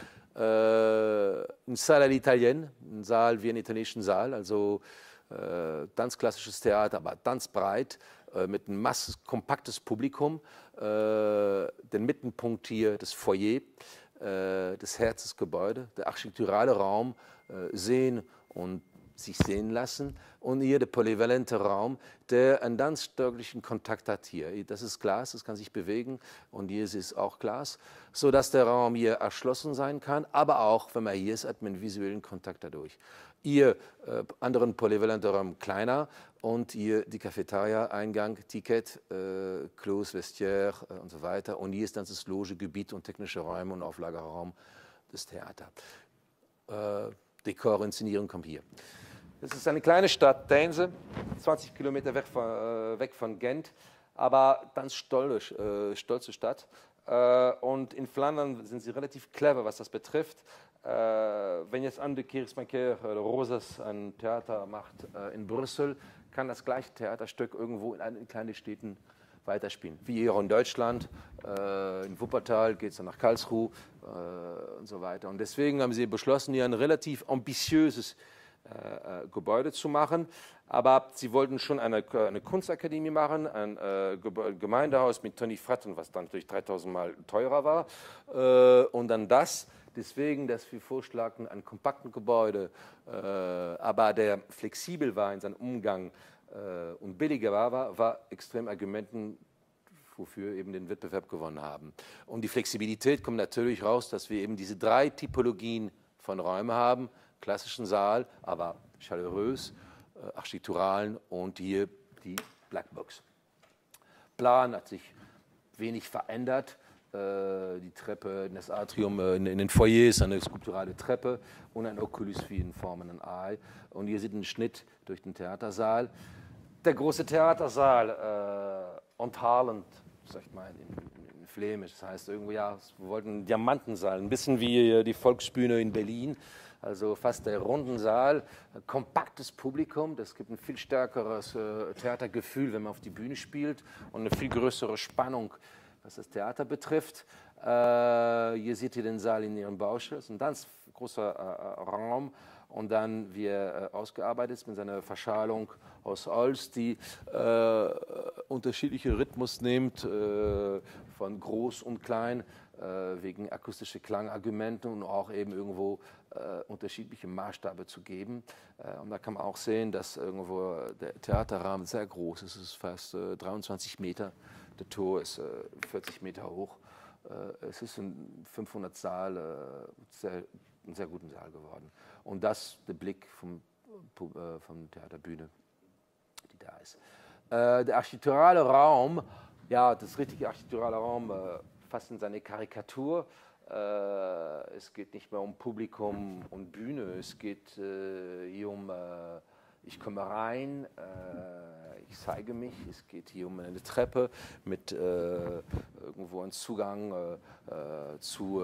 Ein Salle all'Italienne, ein Saal wie ein italienischer Saal, also ganz klassisches Theater, aber ganz breit, mit einem kompaktes Publikum. Den Mittelpunkt hier, das Foyer, das Herz des Gebäudes, der architekturale Raum, sehen und sich sehen lassen. Und hier der polyvalente Raum, der einen ganz deutlichen Kontakt hat hier. Das ist Glas, das kann sich bewegen und hier ist es auch Glas, sodass der Raum hier erschlossen sein kann, aber auch, wenn man hier ist, hat man einen visuellen Kontakt dadurch. Hier anderen polyvalenter Raum kleiner und hier die Cafeteria, Eingang, Ticket, Klos, Vestiaire und so weiter. Und hier ist dann das Logegebiet und technische Räume und Auflagerraum des Theaters. Dekor, Inszenierung kommt hier. Das ist eine kleine Stadt, Deinze, 20 Kilometer weg von Gent, aber ganz stolze Stadt. Und in Flandern sind sie relativ clever, was das betrifft. Wenn jetzt Anne Keersmaeker oder Rosas ein Theater macht in Brüssel, kann das gleiche Theaterstück irgendwo in kleinen Städten weiterspielen. Wie hier in Deutschland, in Wuppertal geht es dann nach Karlsruhe und so weiter. Und deswegen haben sie beschlossen, hier ein relativ ambitiöses Gebäude zu machen. Aber sie wollten schon eine Kunstakademie machen, ein Gemeindehaus mit Tony Fratten, was dann natürlich 3000 Mal teurer war. Und dann das. Deswegen, dass wir vorschlagen, ein kompaktes Gebäude, aber der flexibel war in seinem Umgang und billiger war extrem Argumenten, wofür eben den Wettbewerb gewonnen haben. Und die Flexibilität kommt natürlich raus, dass wir eben diese 3 Typologien von Räumen haben, klassischen Saal, aber chaleurös, architekturalen und hier die Blackbox. Plan hat sich wenig verändert. Die Treppe in das Atrium, in den Foyers, eine skulpturale Treppe und ein Oculus wie in Form ein Ei. Und hier sieht ein Schnitt durch den Theatersaal. Der große Theatersaal, onthalend, sagt man in Flämisch, das heißt irgendwie, ja, wir wollten einen Diamantensaal, ein bisschen wie die Volksbühne in Berlin, also fast der runden Saal, kompaktes Publikum, das gibt ein viel stärkeres Theatergefühl, wenn man auf die Bühne spielt und eine viel größere Spannung, was das Theater betrifft. Hier seht ihr den Saal in ihrem Baustelle, das ist ein ganz großer Raum und dann wie er ausgearbeitet ist mit seiner Verschalung aus Holz, die unterschiedliche Rhythmus nimmt, von groß und klein, wegen akustischer Klangargumenten und auch eben irgendwo unterschiedliche Maßstabe zu geben. Und da kann man auch sehen, dass irgendwo der Theaterrahmen sehr groß ist. Es ist fast 23 Meter. Der Tor ist 40 Meter hoch. Es ist ein 500 Saal, ein sehr guten Saal geworden. Und das der Blick vom Theaterbühne, die da ist. Der architekturale Raum, ja, das richtige architekturale Raum, fast in seine Karikatur. Es geht nicht mehr um Publikum und Bühne, es geht hier um, ich komme rein, ich zeige mich, es geht hier um eine Treppe mit irgendwo einem Zugang zu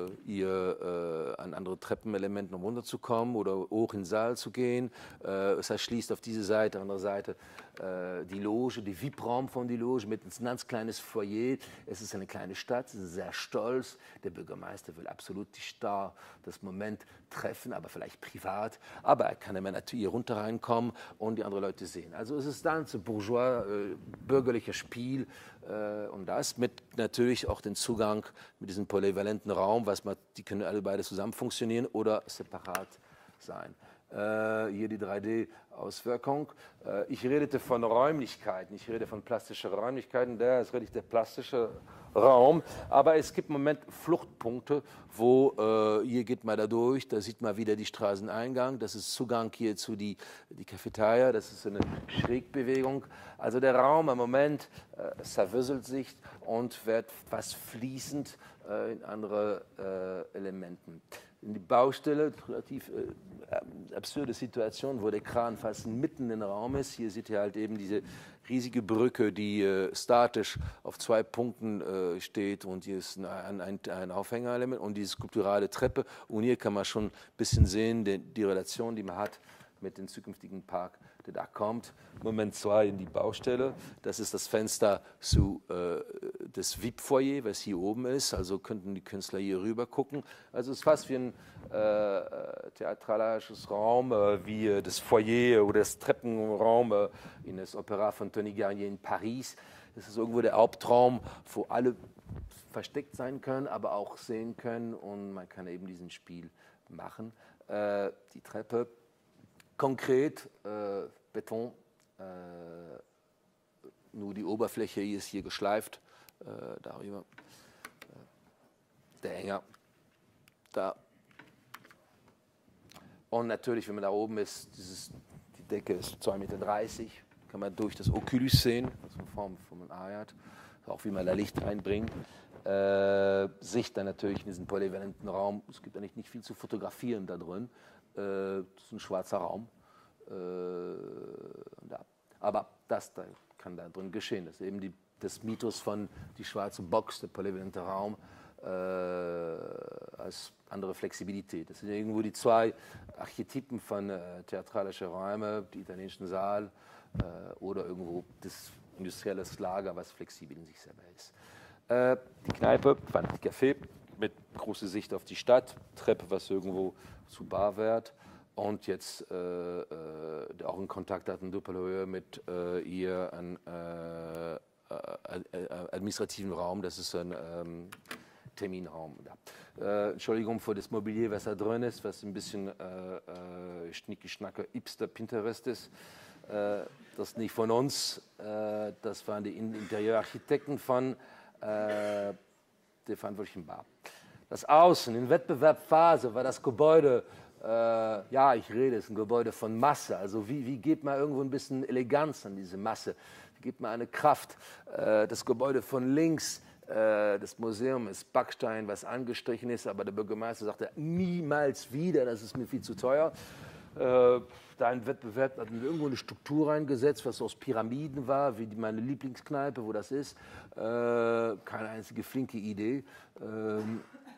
an andere Treppenelementen, um runterzukommen oder hoch in den Saal zu gehen. Es erschließt auf diese Seite, andere Seite die Loge, die VIP-Raum von die Loge mit einem ganz kleines Foyer. Es ist eine kleine Stadt, es ist sehr stolz. Der Bürgermeister will absolut das Moment treffen, aber vielleicht privat. Aber er kann immer natürlich hier runter reinkommen und die anderen Leute sehen. Also es ist dann ein bourgeois, bürgerlicher Spiel und das mit natürlich auch den Zugang mit diesem polyvalenten Raum, die können alle beide zusammen funktionieren oder separat sein. Hier die 3D-Auswirkung. Ich redete von Räumlichkeiten, ich rede von plastischen Räumlichkeiten, der ist richtig der plastische Raum, aber es gibt im Moment Fluchtpunkte, wo hier geht man da durch, da sieht man wieder die Straßeneingang, das ist Zugang hier zu die Cafeteria, das ist eine Schrägbewegung. Also der Raum im Moment zerwürselt sich und wird fast fließend in andere Elementen. In die Baustelle, relativ absurde Situation, wo der Kran fast mitten im Raum ist. Hier seht ihr halt eben diese riesige Brücke, die statisch auf 2 Punkten steht und hier ist ein Aufhängerelement und diese skulpturale Treppe. Und hier kann man schon ein bisschen sehen, die Relation, die man hat mit dem zukünftigen Park, der da kommt. Moment 2 in die Baustelle. Das ist das Fenster zu des VIP-Foyer, was hier oben ist. Also könnten die Künstler hier rüber gucken. Also es ist fast wie ein theatralisches Raum, wie das Foyer oder das Treppenraum in das Opéra von Tony Garnier in Paris. Das ist irgendwo der Hauptraum, wo alle versteckt sein können, aber auch sehen können und man kann eben diesen Spiel machen. Die Treppe, konkret Beton, nur die Oberfläche ist hier geschleift, darüber. Der Hänger, da. Und natürlich, wenn man da oben ist, die Decke ist 2,30 Meter, kann man durch das Oculus sehen, also in Form von einem Ayat, auch wie man da Licht reinbringt. Sicht dann natürlich in diesen polyvalenten Raum. Es gibt eigentlich nicht viel zu fotografieren da drin. Das ist ein schwarzer Raum. Aber das da kann da drin geschehen. Das ist eben das Mythos von die schwarze Box, der polyvalente Raum, als andere Flexibilität. Das sind irgendwo die 2 Archetypen von theatralischen Räumen, die italienischen Saal oder irgendwo das industrielle Lager, was flexibel in sich selber ist. Die Kneipe, die Café mit großer Sicht auf die Stadt, Treppe, was irgendwo zu Bar wird. Und jetzt auch in Kontakt hatten Doppelhöhe mit ihr einen administrativen Raum, das ist ein Terminraum. Entschuldigung für das Mobilier, was da drin ist, was ein bisschen schnicki-schnacke Hipster Pinterest ist. Das ist nicht von uns, das waren die Interieurarchitekten von der verantwortlichen Bar. Das Außen, in Wettbewerbsphase war das Gebäude, ja, ich rede, es ist ein Gebäude von Masse. Also wie gibt man irgendwo ein bisschen Eleganz an diese Masse? Wie gibt man eine Kraft? Das Gebäude von links, das Museum ist Backstein, was angestrichen ist, aber der Bürgermeister sagte, niemals wieder, das ist mir viel zu teuer. Da im Wettbewerb hatten wir irgendwo eine Struktur reingesetzt, was aus Pyramiden war, wie meine Lieblingskneipe, wo das ist. Keine einzige flinke Idee.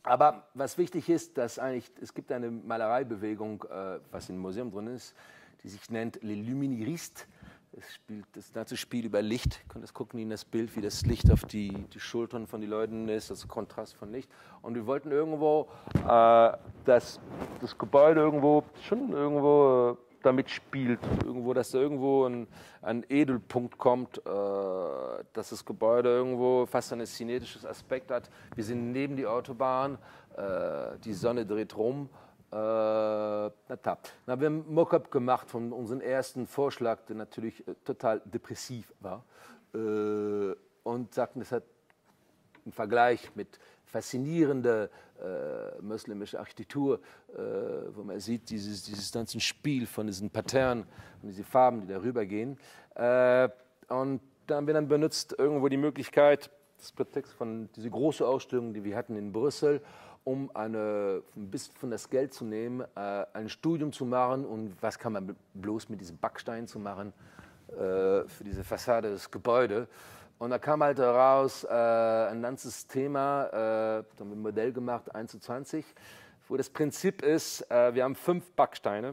Aber was wichtig ist, dass eigentlich, es gibt eine Malereibewegung, was im Museum drin ist, die sich nennt Les Luministes. Es spielt das ganze Spiel über Licht. Ihr könnt das gucken in das Bild, wie das Licht auf die Schultern von den Leuten ist, also Kontrast von Licht. Und wir wollten irgendwo, dass das Gebäude irgendwo schon irgendwo damit spielt, irgendwo, dass da irgendwo ein Edelpunkt kommt, dass das Gebäude irgendwo fast ein cinetisches Aspekt hat. Wir sind neben die Autobahn, die Sonne dreht rum. Wir haben ein Mockup gemacht von unserem ersten Vorschlag, der natürlich total depressiv war, und sagten, das hat im Vergleich mit faszinierender muslimischer Architektur, wo man sieht, dieses ganze Spiel von diesen Paternen und diese Farben, die darüber gehen. Und da haben wir dann benutzt irgendwo die Möglichkeit, das Prätext von dieser großen Ausstellung, die wir hatten in Brüssel, um ein bisschen von das Geld zu nehmen, ein Studium zu machen und was kann man bloß mit diesem Backstein zu machen für diese Fassade des Gebäudes. Und da kam halt heraus ein ganzes Thema, da haben wir ein Modell gemacht, 1:20, wo das Prinzip ist, wir haben 5 Backsteine.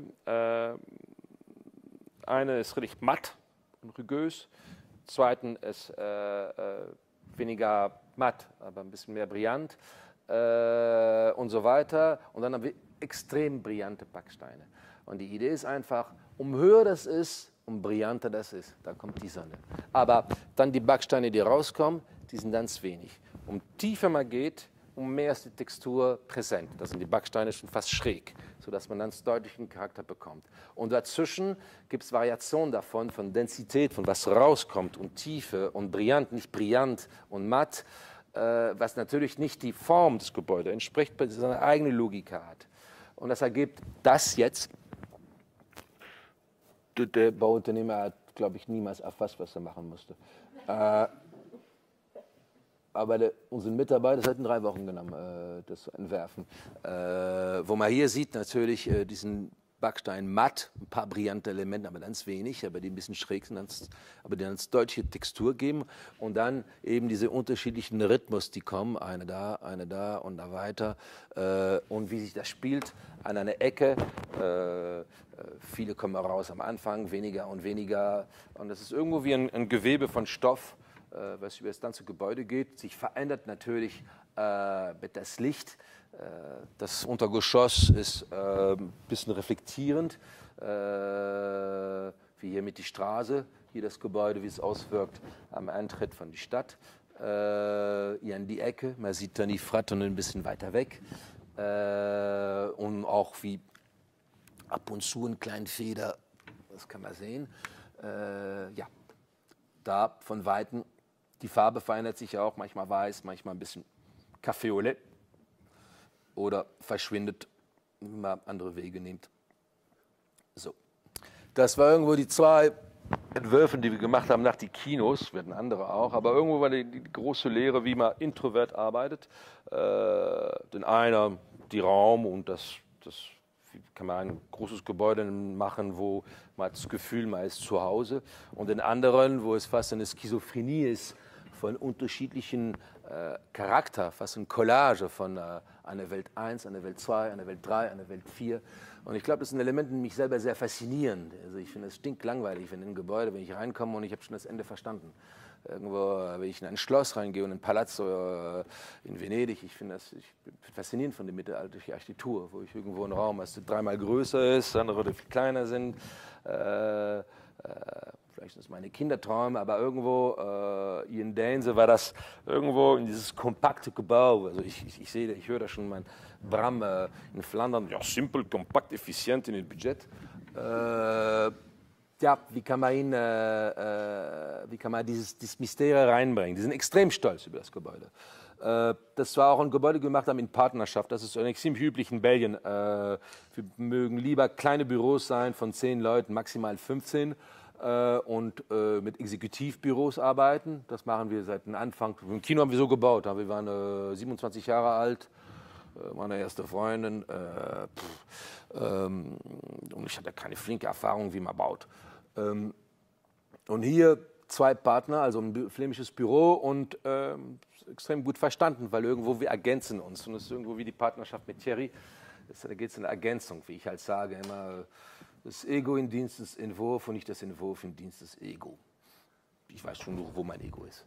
Eine ist richtig matt und rigös, zweiten ist weniger matt, aber ein bisschen mehr brillant. Und so weiter. Und dann haben wir extrem brillante Backsteine. Und die Idee ist einfach, um höher das ist, um brillanter das ist, da kommt die Sonne. Aber dann die Backsteine, die rauskommen, die sind ganz wenig. Um tiefer man geht, um mehr ist die Textur präsent. Da sind die Backsteine schon fast schräg, sodass man ganz deutlichen Charakter bekommt. Und dazwischen gibt es Variationen davon, von Densität, von was rauskommt und Tiefe und brillant, nicht brillant und matt, was natürlich nicht die Form des Gebäudes entspricht, weil es seine eigene Logik hat. Und das ergibt das jetzt. Der Bauunternehmer hat, glaube ich, niemals erfasst, was er machen musste. Aber unsere Mitarbeiter, das hat 3 Wochen genommen, das zu entwerfen. Wo man hier sieht, natürlich diesen Backstein matt, ein paar brillante Elemente, aber ganz wenig, aber die ein bisschen schräg sind, aber die ganz deutliche Textur geben. Und dann eben diese unterschiedlichen Rhythmus, die kommen, eine da und da weiter. Und wie sich das spielt an einer Ecke. Viele kommen raus am Anfang, weniger und weniger. Und das ist irgendwo wie ein Gewebe von Stoff, was über das ganze Gebäude geht. Sich verändert natürlich mit das Licht. Das Untergeschoss ist ein bisschen reflektierend, wie hier mit die Straße, hier das Gebäude, wie es auswirkt am Eintritt von der Stadt. Hier an die Ecke, man sieht dann die Fratten ein bisschen weiter weg. Und auch wie ab und zu einen kleinen Feder, das kann man sehen. Ja, da von Weitem, die Farbe verändert sich ja auch, manchmal weiß, manchmal ein bisschen Kaffeeolett. Oder verschwindet, wenn man andere Wege nimmt. So. Das war irgendwo die 2 Entwürfe, die wir gemacht haben nach die Kinos, werden andere auch, aber irgendwo war die große Lehre, wie man introvert arbeitet. Den einer, die Raum und das kann man ein großes Gebäude machen, wo man hat das Gefühl, man ist zu Hause. Und den anderen, wo es fast eine Schizophrenie ist, von unterschiedlichen Charakter, fast eine Collage von einer Welt 1, einer Welt 2, einer Welt 3, einer Welt 4. Und ich glaube, das sind Elemente, die mich selber sehr faszinieren. Also ich finde es stinklangweilig, wenn in ein Gebäude, wenn ich reinkomme und ich habe schon das Ende verstanden. Irgendwo, wenn ich in ein Schloss reingehe und ein Palazzo in Venedig, ich finde das faszinierend von der mittelalterlichen Architektur, wo ich irgendwo einen Raum hast, der 3-mal größer ist, andere, die viel kleiner sind. Vielleicht sind es meine Kinderträume, aber irgendwo hier in Dänse war das irgendwo in dieses kompakte Gebäude. Also ich höre da schon mein Bram in Flandern, ja, simpel, kompakt, effizient in het Budget. Ja, wie kann man dieses Mysterium reinbringen? Die sind extrem stolz über das Gebäude. Das war auch ein Gebäude gemacht haben in Partnerschaft. Das ist extrem üblich in Belgien. Wir mögen lieber kleine Büros sein von 10 Leuten, maximal 15. Und mit Exekutivbüros arbeiten. Das machen wir seit dem Anfang. Im Kino haben wir so gebaut. Wir waren 27 Jahre alt, meine erste Freundin. Und ich hatte keine flinke Erfahrung, wie man baut. Und hier 2 Partner, also ein flämisches Büro und extrem gut verstanden, weil irgendwo wir ergänzen uns. Und es ist irgendwo wie die Partnerschaft mit Thierry. Da geht es in eine Ergänzung, wie ich halt sage, immer das Ego im Dienst des Entwurfs und nicht das Entwurf im Dienst des Ego. Ich weiß schon, wo mein Ego ist.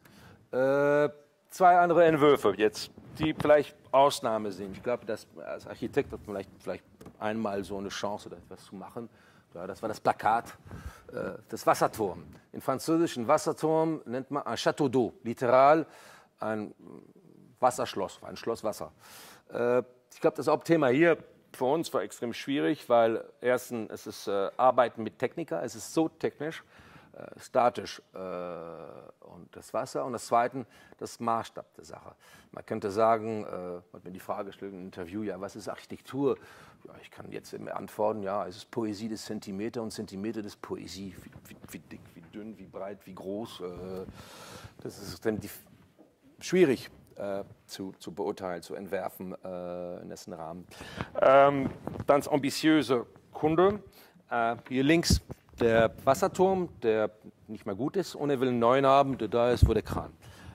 2 andere Entwürfe jetzt, die vielleicht Ausnahme sind. Ich glaube, dass als Architekt hat man vielleicht einmal so eine Chance, da etwas zu machen. Ja, das war das Plakat des Wasserturms. In Französisch ein Wasserturm nennt man ein Château d'eau, literal ein Wasserschloss, ein Schloss Wasser. Ich glaube, das Hauptthema hier für uns war extrem schwierig, weil erstens es ist Arbeiten mit Techniker, es ist so technisch, statisch und das Wasser und das Zweite, das Maßstab der Sache. Man könnte sagen, hat mir die Frage gestellt im Interview, ja, was ist Architektur? Ja, ich kann jetzt antworten, ja, es ist Poesie des Zentimeter und Zentimeter des Poesie, wie dick, wie dünn, wie breit, wie groß. Das ist schwierig zu beurteilen, zu entwerfen in dessen Rahmen. Ganz ambitiöse Kunde. Hier links der Wasserturm, der nicht mehr gut ist und er will einen neuen haben, der da ist, wo der Kran.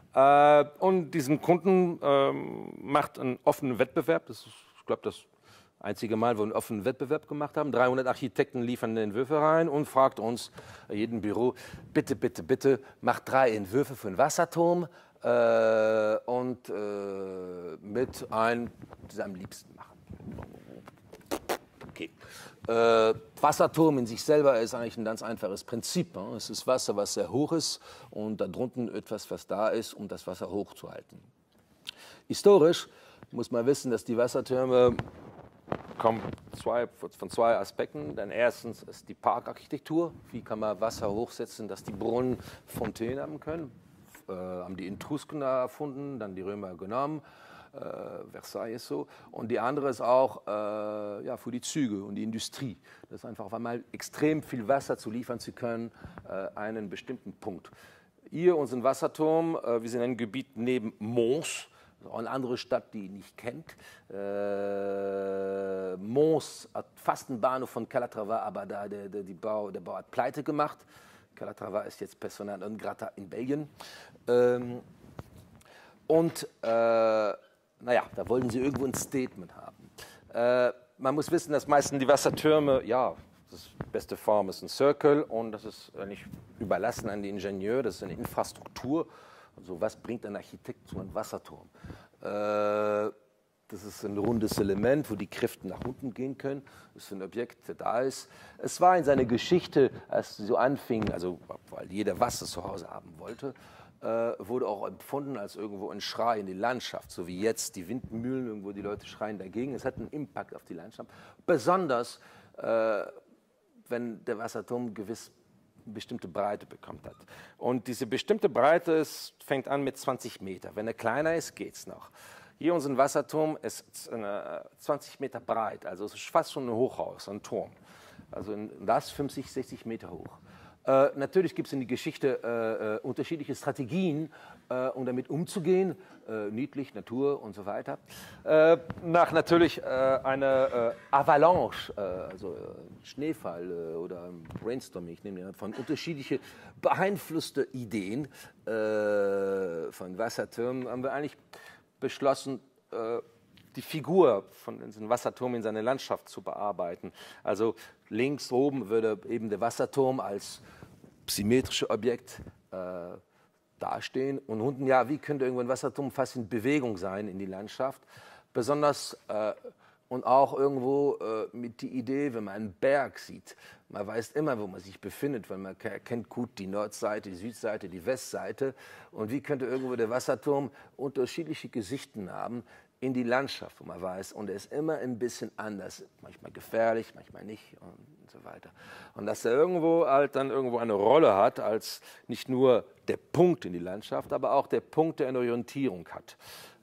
Und diesen Kunden macht einen offenen Wettbewerb. Das ist, ich glaube, das einzige Mal, wo wir einen offenen Wettbewerb gemacht haben. 300 Architekten liefern Entwürfe rein und fragt uns, jedem Büro, bitte, bitte, bitte, macht 3 Entwürfe für einen Wasserturm und mit einem, die sie am liebsten machen. Okay. Wasserturm in sich selber ist eigentlich ein ganz einfaches Prinzip. Ne? Es ist Wasser, was sehr hoch ist und darunter etwas, was da ist, um das Wasser hochzuhalten. Historisch muss man wissen, dass die Wassertürme kommen von 2 Aspekten. Dann erstens ist die Parkarchitektur. Wie kann man Wasser hochsetzen, dass die Brunnen Fontänen haben können? Haben die Etrusken erfunden, dann die Römer genommen. Versailles so. Und die andere ist auch ja, für die Züge und die Industrie. Das ist einfach auf einmal extrem viel Wasser zu liefern zu können, einen bestimmten Punkt. Hier unseren Wasserturm, wir sind in einem Gebiet neben Mons, auch eine andere Stadt, die ihr nicht kennt. Mons hat fast einen Bahnhof von Calatrava, aber da der Bau hat pleite gemacht. Calatrava ist jetzt persona non grata in Belgien. Naja, da wollten sie irgendwo ein Statement haben. Man muss wissen, dass meistens die Wassertürme, ja, das beste Form ist ein Circle und das ist nicht überlassen an die Ingenieure, das ist eine Infrastruktur. Also was bringt ein Architekt zu einem Wasserturm? Das ist ein rundes Element, wo die Kräfte nach unten gehen können. Das ist ein Objekt, der da ist. Es war in seiner Geschichte, als sie so anfing, also weil jeder Wasser zu Hause haben wollte, wurde auch empfunden als irgendwo ein Schrei in die Landschaft, so wie jetzt die Windmühlen, irgendwo die Leute schreien dagegen. Es hat einen Impact auf die Landschaft, besonders wenn der Wasserturm eine bestimmte Breite bekommen hat. Und diese bestimmte Breite fängt an mit 20 Meter. Wenn er kleiner ist, geht es noch. Hier unser Wasserturm ist 20 Meter breit, also es ist fast schon ein Hochhaus, ein Turm. Also das 50, 60 Meter hoch. Natürlich gibt es in der Geschichte unterschiedliche Strategien, um damit umzugehen, niedlich, Natur und so weiter. Nach natürlich einer Avalanche, also Schneefall oder Brainstorming, ich nehme von unterschiedlichen beeinflussten Ideen von Wassertürmen, haben wir eigentlich beschlossen, die Figur von diesem Wasserturm in seiner Landschaft zu bearbeiten. Also links oben würde eben der Wasserturm als symmetrisches Objekt dastehen und unten, ja, wie könnte irgendwo ein Wasserturm fast in Bewegung sein in die Landschaft, besonders und auch irgendwo mit die Idee, wenn man einen Berg sieht, man weiß immer, wo man sich befindet, weil man kennt gut die Nordseite, die Südseite, die Westseite und wie könnte irgendwo der Wasserturm unterschiedliche Gesichten haben in die Landschaft, wo man weiß, und er ist immer ein bisschen anders, manchmal gefährlich, manchmal nicht und so weiter. Und dass er irgendwo halt dann irgendwo eine Rolle hat, als nicht nur der Punkt in die Landschaft, aber auch der Punkt, der eine Orientierung hat.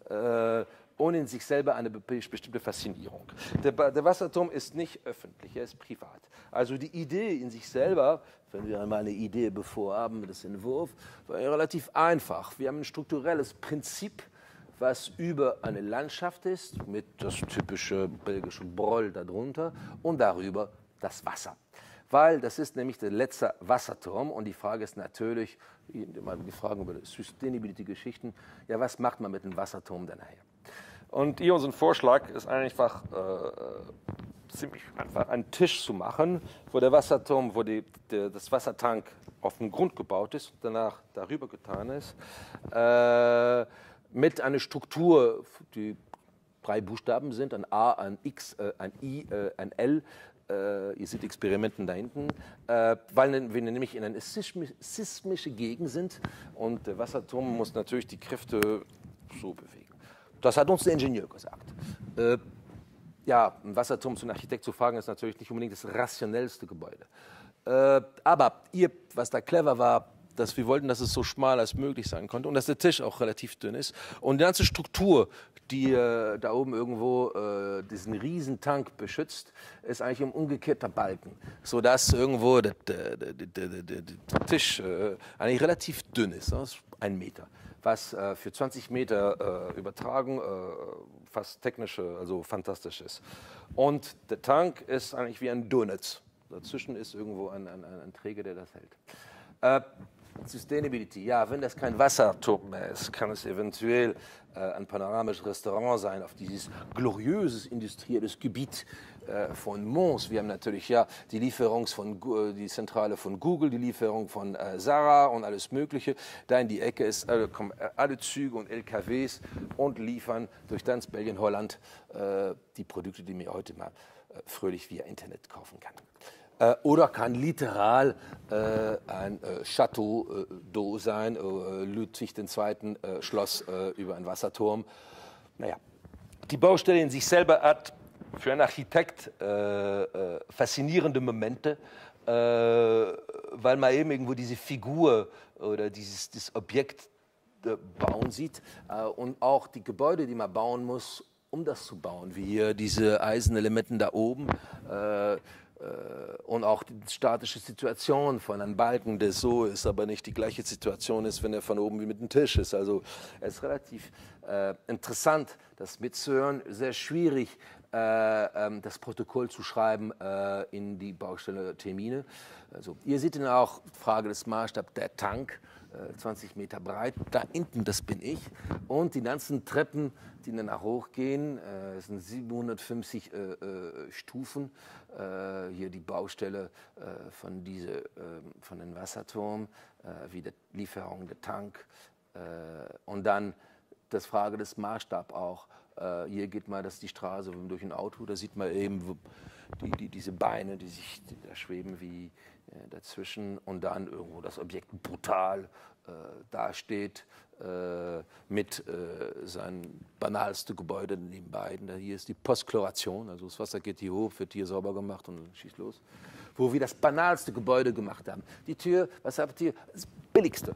Und in sich selber eine bestimmte Faszinierung. Der Wasserturm ist nicht öffentlich, er ist privat. Also die Idee in sich selber, wenn wir einmal eine Idee bevorhaben, das Entwurf, war relativ einfach. Wir haben ein strukturelles Prinzip, was über eine Landschaft ist, mit das typische belgische Broll darunter und darüber das Wasser. weil das ist nämlich der letzte Wasserturm und die Frage ist natürlich, wir fragen über Sustainability-Geschichten, ja, was macht man mit dem Wasserturm dann nachher? Und hier unser Vorschlag ist einfach ziemlich einfach, einen Tisch zu machen, wo der Wasserturm, wo das Wassertank auf dem Grund gebaut ist, danach darüber getan ist, mit einer Struktur, die 3 Buchstaben sind, ein A, ein X, ein I, ein L. Ihr seht Experimenten da hinten, weil wir nämlich in einer sismischen Gegend sind und der Wasserturm muss natürlich die Kräfte so bewegen. Das hat uns der Ingenieur gesagt. Ja, einen Wasserturm zum Architekt zu fragen, ist natürlich nicht unbedingt das rationellste Gebäude. Aber was da clever war, dass wir wollten, dass es so schmal als möglich sein konnte und dass der Tisch auch relativ dünn ist. Und die ganze Struktur, die da oben irgendwo diesen riesen Tank beschützt, ist eigentlich ein umgekehrter Balken, sodass irgendwo der Tisch eigentlich relativ dünn ist, 1 Meter. Was für 20 Meter übertragen fast technisch, also fantastisch ist. Und der Tank ist eigentlich wie ein Donut. Dazwischen ist irgendwo ein Träger, der das hält. Sustainability, ja, wenn das kein Wasserturm mehr ist, kann es eventuell ein panoramisches Restaurant sein auf dieses gloriöses industrielles Gebiet von Mons. Wir haben natürlich ja die die Zentrale von Google, die Lieferung von Zara und alles Mögliche. Da in die Ecke kommen alle Züge und LKWs und liefern durch ganz Belgien, Holland die Produkte, die mir heute mal fröhlich via Internet kaufen kann. Oder kann literal ein Chateau d'eau sein, Ludwig II. Schloss über einen Wasserturm. Naja, die Baustelle in sich selber hat für einen Architekt faszinierende Momente, weil man eben irgendwo diese Figur oder dieses Objekt bauen sieht und auch die Gebäude, die man bauen muss, um das zu bauen, wie hier diese Eisenelementen da oben. Und auch die statische Situation von einem Balken, der so ist, aber nicht die gleiche Situation ist, wenn er von oben wie mit dem Tisch ist. Also es ist relativ interessant, das mitzuhören. Sehr schwierig, das Protokoll zu schreiben in die Baustelle-Termine. Also ihr seht dann auch, Frage des Maßstabs, der Tank, 20 Meter breit, da hinten, das bin ich. Und die ganzen Treppen, die danach hochgehen, sind 750 Stufen. Hier die Baustelle von dem Wasserturm, wie die Lieferung der Tank. Und dann das Frage des Maßstabs auch. Hier geht mal die Straße durch ein Auto, da sieht man eben diese Beine, die da schweben wie dazwischen und dann irgendwo das Objekt brutal dasteht mit seinem banalsten Gebäude nebenbei. Hier ist die Postchloration, also das Wasser geht hier hoch, wird hier sauber gemacht und schießt los. Wo wir das banalste Gebäude gemacht haben. Die Tür, was habt ihr? Das billigste.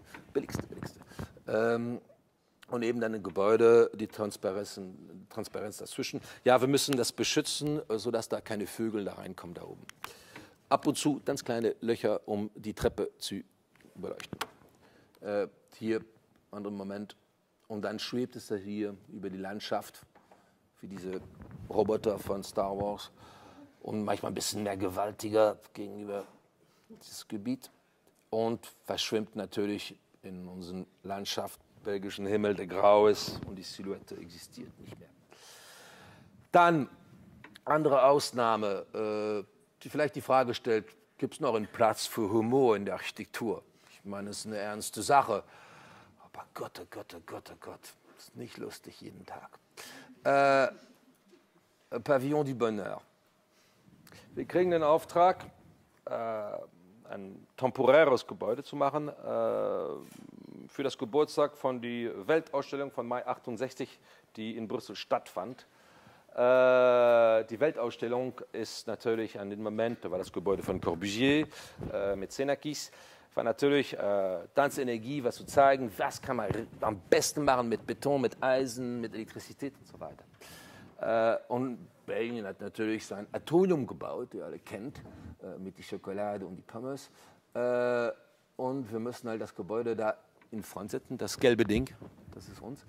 Und eben dann ein Gebäude, die Transparenz dazwischen. Ja, wir müssen das beschützen, sodass da keine Vögel da reinkommen da oben. Ab und zu ganz kleine Löcher, um die Treppe zu beleuchten. Hier, anderen Moment. Und dann schwebt es da hier über die Landschaft, wie diese Roboter von Star Wars. Und manchmal ein bisschen mehr gewaltiger gegenüber dieses Gebiet. Und verschwimmt natürlich in unserer Landschaft, belgischen Himmel, der grau ist und die Silhouette existiert nicht mehr. Dann, andere Ausnahme, die vielleicht die Frage stellt, gibt es noch einen Platz für Humor in der Architektur? Ich meine, es ist eine ernste Sache, aber Gott, das ist nicht lustig jeden Tag. Pavillon du Bonheur. Wir kriegen den Auftrag, ein temporäres Gebäude zu machen, für das Geburtstag von der Weltausstellung von Mai 68, die in Brüssel stattfand. Die Weltausstellung ist natürlich an dem Moment, da war das Gebäude von Corbusier mit Xenakis, war natürlich ganze Energie, was zu zeigen, was kann man am besten machen mit Beton, mit Eisen, mit Elektrizität und so weiter. Und Belgien hat natürlich sein Atomium gebaut, ihr alle kennt, mit der Schokolade und die Pommes. Und wir müssen halt das Gebäude da in Front setzen, das gelbe Ding, das ist uns.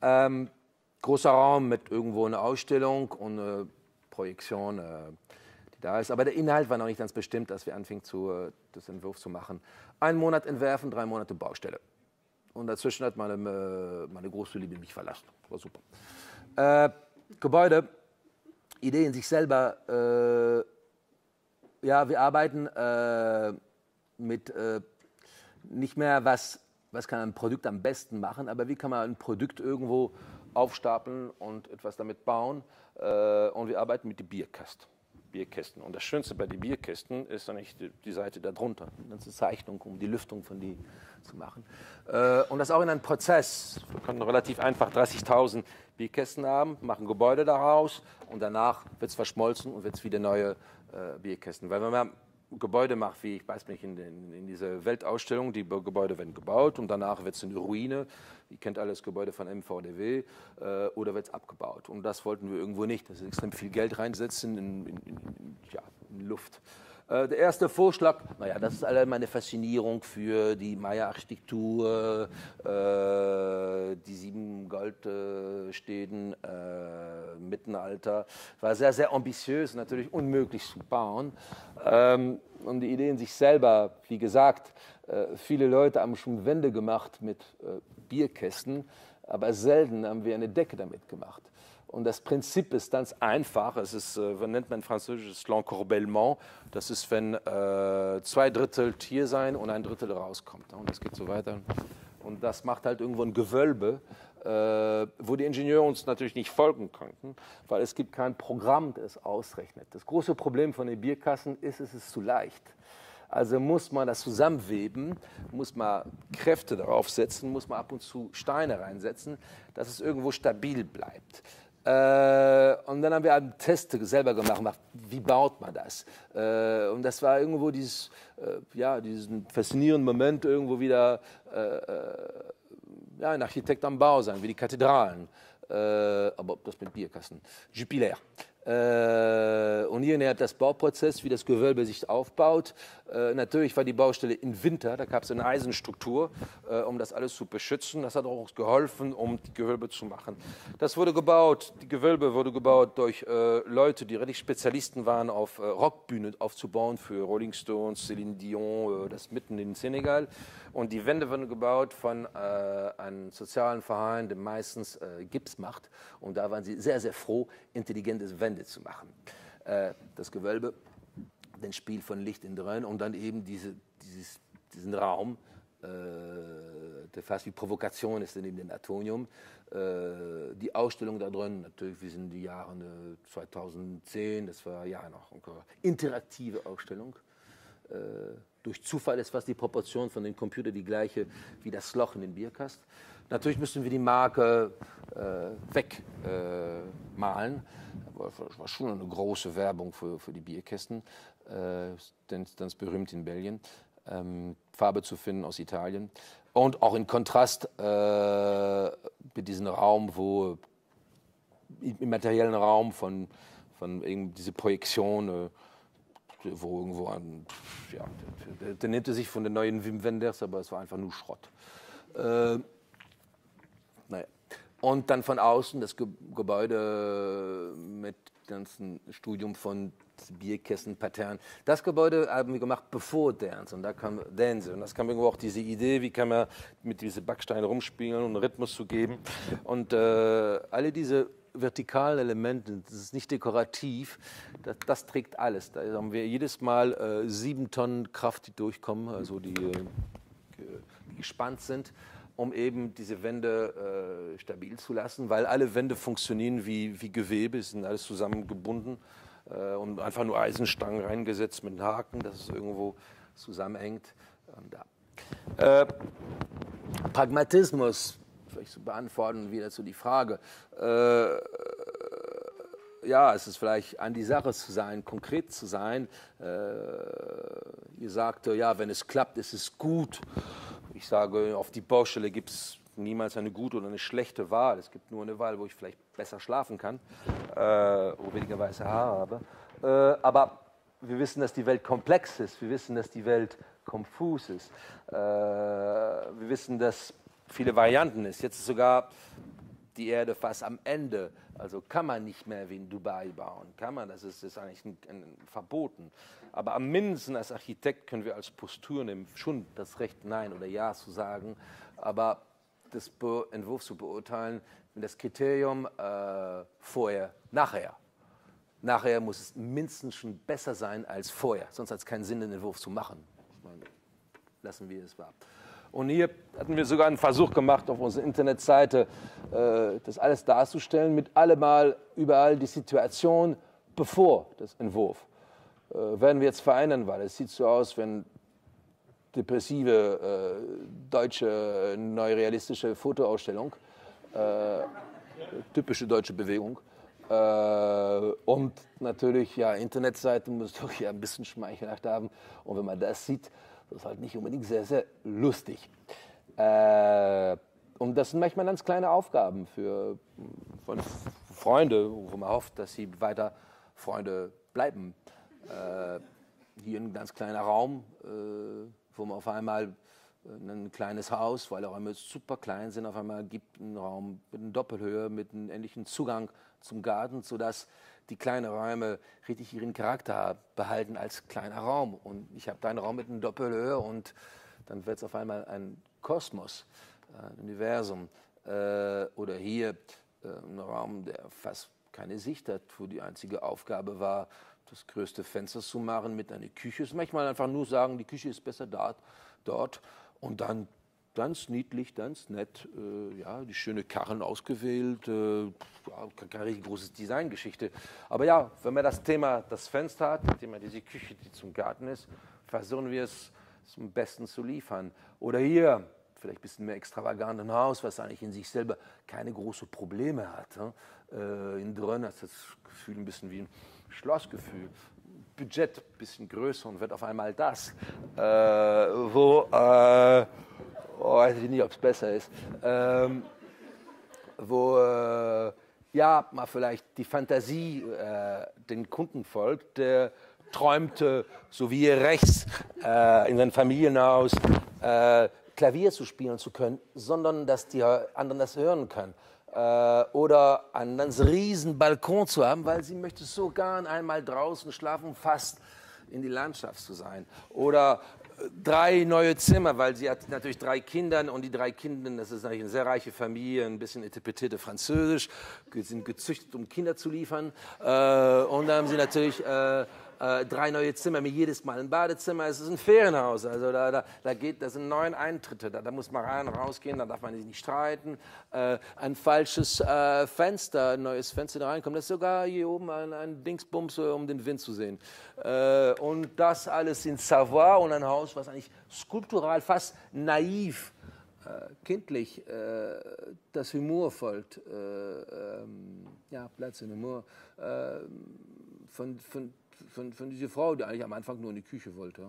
Großer Raum mit irgendwo einer Ausstellung und eine Projektion, die da ist. Aber der Inhalt war noch nicht ganz bestimmt, als wir anfingen, das Entwurf zu machen. 1 Monat entwerfen, 3 Monate Baustelle. Und dazwischen hat meine große Liebe mich verlassen. War super. Gebäude, Idee in sich selber. Ja, wir arbeiten mit nicht mehr, was kann ein Produkt am besten machen, aber wie kann man ein Produkt irgendwo aufstapeln und etwas damit bauen. Und wir arbeiten mit den Bierkästen. Und das Schönste bei den Bierkästen ist eigentlich die Seite darunter, die ganze Zeichnung, um die Lüftung von die zu machen. Und das auch in einem Prozess. Wir können relativ einfach 30.000 Bierkästen haben, machen Gebäude daraus und danach wird es verschmolzen und wird es wieder neue Bierkästen. Weil wenn man Gebäude macht, wie ich weiß nicht, in dieser Weltausstellung, die Gebäude werden gebaut und danach wird es eine Ruine. Ihr kennt alles Gebäude von MVDW oder wird es abgebaut. Und das wollten wir irgendwo nicht. Das ist extrem viel Geld reinsetzen in Luft. Der erste Vorschlag, naja, das ist alle meine Faszinierung für die Maya-Architektur, die 7 Goldstädten, Mittelalter. War sehr, sehr ambitiös, natürlich unmöglich zu bauen. Und die Idee in sich selber, wie gesagt, viele Leute haben schon Wände gemacht mit Bierkästen, aber selten haben wir eine Decke damit gemacht. Und das Prinzip ist ganz einfach. Es ist, nennt man in Französisch l'encorbellement. Das ist, wenn 2 Drittel Tier sein und 1 Drittel rauskommt. Und das geht so weiter. Und das macht halt irgendwo ein Gewölbe, wo die Ingenieure uns natürlich nicht folgen konnten, weil es gibt kein Programm, das es ausrechnet. Das große Problem von den Bierkassen ist, es ist zu leicht. Also muss man das zusammenweben, muss man Kräfte darauf setzen, muss man ab und zu Steine reinsetzen, dass es irgendwo stabil bleibt. Und dann haben wir einen Test selber gemacht, wie baut man das? Und das war irgendwo diesen faszinierenden Moment, irgendwo wieder ein Architekt am Bau sein, wie die Kathedralen. Aber das mit Bierkasten. Jupiler. Und hier nähert das Bauprozess, wie das Gewölbe sich aufbaut. Natürlich war die Baustelle im Winter, da gab es eine Eisenstruktur, um das alles zu beschützen. Das hat auch geholfen, um die Gewölbe zu machen. Das wurde gebaut, die Gewölbe wurde gebaut durch Leute, die richtig Spezialisten waren, auf Rockbühnen aufzubauen für Rolling Stones, Céline Dion, das mitten in Senegal. Und die Wände wurden gebaut von einem sozialen Verein, der meistens Gips macht. Und da waren sie sehr, sehr froh, intelligente Wände zu machen. Das Gewölbe, das Spiel von Licht in drin und dann eben diesen Raum, der fast wie Provokation ist in dem Atomium. Die Ausstellung da drin, natürlich, wir sind in die Jahre 2010, das war ja noch eine interaktive Ausstellung. Durch Zufall ist fast die Proportion von dem Computer die gleiche wie das Loch in den Bierkasten. Natürlich müssen wir die Marke wegmalen. Das war schon eine große Werbung für die Bierkästen, ganz berühmt in Belgien. Farbe zu finden aus Italien. Und auch in Kontrast mit diesem Raum, im materiellen Raum von diese Projektion, wo irgendwo der nannte sich von den neuen Wim Wenders, aber es war einfach nur Schrott. Naja. Und dann von außen das Gebäude mit ganzen Studium von Bierkästen, Pattern. Das Gebäude haben wir gemacht bevor Dance und da kam Dance und das kam irgendwo auch diese Idee, wie kann man mit diesen Backsteinen rumspielen und einen Rhythmus zu geben und alle diese vertikalen Elemente, das ist nicht dekorativ, das trägt alles. Da haben wir jedes Mal 7 Tonnen Kraft, die durchkommen, also die gespannt sind, um eben diese Wände stabil zu lassen, weil alle Wände funktionieren wie Gewebe, sind alles zusammengebunden und einfach nur Eisenstangen reingesetzt mit Haken, dass es irgendwo zusammenhängt. Pragmatismus, vielleicht zu beantworten, wieder zu die Frage. Ja, es ist vielleicht an die Sache zu sein, konkret zu sein. Ihr sagte, ja, wenn es klappt, ist es gut. Ich sage, auf die Baustelle gibt es niemals eine gute oder eine schlechte Wahl. Es gibt nur eine Wahl, wo ich vielleicht besser schlafen kann, wo weniger weiße Haare habe. Aber wir wissen, dass die Welt komplex ist. Wir wissen, dass die Welt konfus ist. Wir wissen, dass viele Varianten ist. Jetzt ist sogar die Erde fast am Ende. Also kann man nicht mehr wie in Dubai bauen. Kann man, das ist eigentlich verboten. Aber am mindesten als Architekt können wir als Postur nehmen, schon das Recht Nein oder Ja zu sagen. Aber das Entwurf zu beurteilen, mit das Kriterium vorher, nachher. Nachher muss es mindestens schon besser sein als vorher. Sonst hat es keinen Sinn, den Entwurf zu machen. Lassen wir es war. Und hier hatten wir sogar einen Versuch gemacht, auf unserer Internetseite das alles darzustellen, mit allemal überall die Situation bevor das Entwurf. Werden wir jetzt verändern, weil es sieht so aus, wenn depressive deutsche neurealistische Fotoausstellung, typische deutsche Bewegung. Und natürlich, ja, Internetseiten muss doch ja ein bisschen schmeichelhaft haben. Und wenn man das sieht, das ist halt nicht unbedingt sehr, sehr lustig. Und das sind manchmal ganz kleine Aufgaben von Freunde, wo man hofft, dass sie weiter Freunde bleiben. Hier ein ganz kleiner Raum, wo man auf einmal ein kleines Haus, weil die Räume super klein sind, auf einmal gibt einen Raum mit einer Doppelhöhe, mit einem ähnlichen Zugang zum Garten, sodass die kleinen Räume richtig ihren Charakter behalten als kleiner Raum. Und ich habe da einen Raum mit einer Doppelhöhe und dann wird es auf einmal ein Kosmos, ein Universum. Oder hier ein Raum, der fast keine Sicht hat, wo die einzige Aufgabe war, das größte Fenster zu machen mit einer Küche. Es ist manchmal einfach nur sagen, die Küche ist besser dort. Und dann ganz niedlich, ganz nett, ja, die schöne Karren ausgewählt, keine richtig große Designgeschichte. Aber ja, wenn man das Thema das Fenster hat, mit dem man diese Küche, die zum Garten ist, versuchen wir es zum Besten zu liefern. Oder hier, vielleicht ein bisschen mehr extravagant ein Haus, was eigentlich in sich selber keine großen Probleme hat. Innen drin hat das Gefühl ein bisschen wie ein Schlossgefühl. Budget ein bisschen größer und wird auf einmal das, weiß ich nicht, ob es besser ist, ja, mal vielleicht die Fantasie den Kunden folgt, der träumte, so wie hier rechts in seinem Familienhaus, Klavier zu spielen zu können, sondern dass die anderen das hören können. Oder einen ganz riesen Balkon zu haben, weil sie möchte so gern einmal draußen schlafen, fast in die Landschaft zu sein. Oder 3 neue Zimmer, weil sie hat natürlich 3 Kinder und die 3 Kinder, das ist natürlich eine sehr reiche Familie, ein bisschen etepetete Französisch, sind gezüchtet, um Kinder zu liefern. Und dann haben sie natürlich 3 neue Zimmer, mit jedes Mal ein Badezimmer. Es ist ein Ferienhaus, also da sind 9 Eintritte, da muss man rein, rausgehen, da darf man sich nicht streiten. Ein falsches Fenster, ein neues Fenster da reinkommt, das ist sogar hier oben ein Dingsbums, um den Wind zu sehen. Und das alles in Savoie und ein Haus, was eigentlich skulptural fast naiv, kindlich, das Humor folgt, ja, Platz in Humor, von dieser Frau, die eigentlich am Anfang nur in die Küche wollte.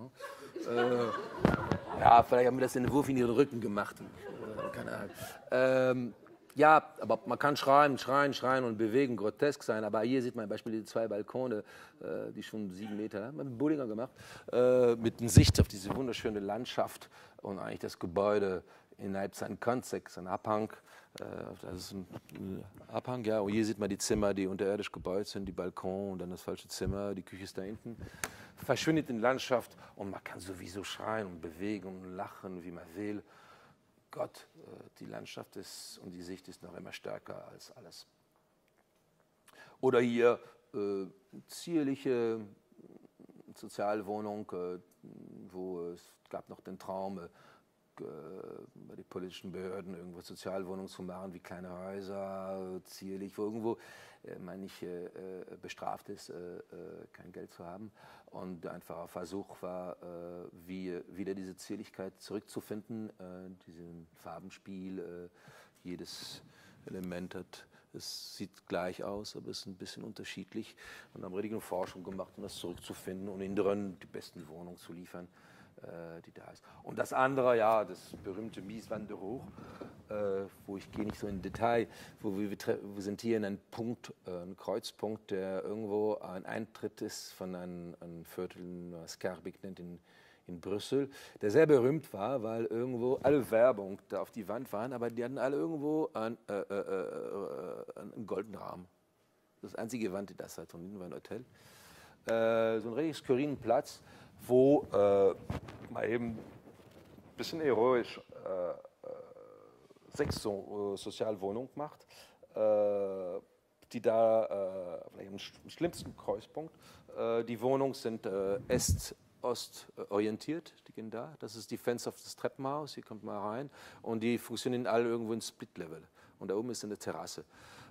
Ja, vielleicht haben wir das in den Wurf in ihren Rücken gemacht. Keine Ahnung. Ja, aber man kann schreien und bewegen, grotesk sein. Aber hier sieht man zum Beispiel die 2 Balkone, die schon 7 Meter haben. Wir haben Bullinger gemacht, mit einer Sicht auf diese wunderschöne Landschaft und eigentlich das Gebäude innerhalb seines Kontext, ein Abhang. Das ist ein Abhang, ja. Und hier sieht man die Zimmer, die unterirdisch gebaut sind, die Balkon und dann das falsche Zimmer, die Küche ist da hinten. Verschwindet in die Landschaft und man kann sowieso schreien und bewegen und lachen, wie man will. Gott, die Landschaft ist und die Sicht ist noch immer stärker als alles. Oder hier zierliche Sozialwohnung, wo es gab noch den Traum, bei den politischen Behörden irgendwo Sozialwohnungen zu machen, wie kleine Häuser, zierlich, wo irgendwo man nicht bestraft ist, kein Geld zu haben. Und einfach ein Versuch war, wieder diese Zierlichkeit zurückzufinden, diesen Farbenspiel, jedes Element hat, es sieht gleich aus, aber es ist ein bisschen unterschiedlich. Und haben richtige Forschung gemacht, um das zurückzufinden und in drin die besten Wohnungen zu liefern, die da ist. Und das andere, ja, das berühmte Mies van der Rohe, wo ich gehe nicht so in Detail, wir sind hier in einem Punkt, ein Kreuzpunkt, der irgendwo ein Eintritt ist von einem Viertel, Schaerbeek nennt in in Brüssel, der sehr berühmt war, weil irgendwo alle Werbung da auf die Wand waren, aber die hatten alle irgendwo einen goldenen Rahmen. Das einzige Wand, die das hat, und war ein Hotel. So einen richtig skurrilen Platz, wo mal eben ein bisschen heroisch 6 Sozialwohnungen macht, die da vielleicht am schlimmsten Kreuzpunkt. Die Wohnungen sind Est-Ost orientiert, die gehen da. Das ist die Fenster auf das Treppenhaus, hier kommt mal rein. Und die funktionieren alle irgendwo in Split-Level. Und da oben ist eine Terrasse.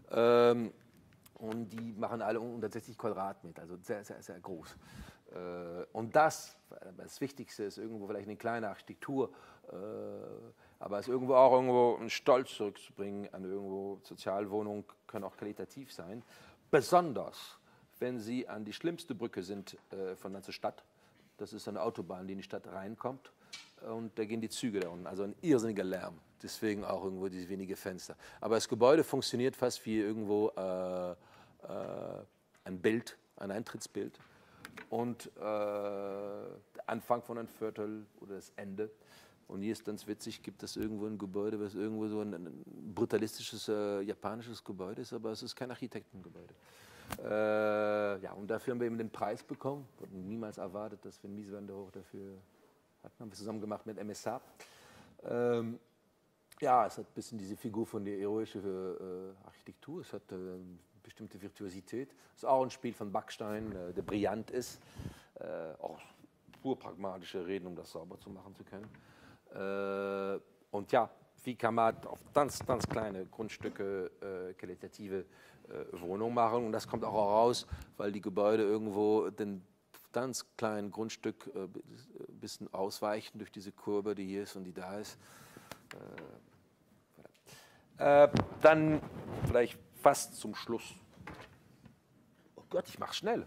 Und die machen alle 160 Quadratmeter, also sehr, sehr, sehr groß. Und das Wichtigste ist irgendwo vielleicht eine kleine Architektur, aber es ist irgendwo auch einen Stolz zurückzubringen an irgendwo Sozialwohnungen, können auch qualitativ sein. Besonders, wenn sie an die schlimmste Brücke sind von der Stadt. Das ist eine Autobahn, die in die Stadt reinkommt. Und da gehen die Züge da unten, also ein irrsinniger Lärm. Deswegen auch irgendwo diese wenige Fenster. Aber das Gebäude funktioniert fast wie irgendwo ein Bild, ein Eintrittsbild. Und der Anfang von einem Viertel oder das Ende. Und hier ist ganz witzig, gibt es irgendwo ein Gebäude, was irgendwo so ein brutalistisches japanisches Gebäude ist, aber es ist kein Architektengebäude. Ja, und dafür haben wir eben den Preis bekommen. Wir hatten niemals erwartet, dass wir einen Mies van der Rohe dafür hatten. Haben wir zusammen gemacht mit MSA. Ja, es hat ein bisschen diese Figur von der heroischen Architektur. Es hat bestimmte Virtuosität. Es ist auch ein Spiel von Backstein, der brillant ist. Auch pur pragmatische Reden, um das sauber zu machen zu können. Und ja, wie kann man auf ganz, ganz kleine Grundstücke qualitative Wohnungen machen? Und das kommt auch raus, weil die Gebäude irgendwo den ganz kleinen Grundstück ein bisschen ausweichen durch diese Kurve, die hier ist und die da ist. Dann vielleicht fast zum Schluss. Oh Gott, ich mach's schnell.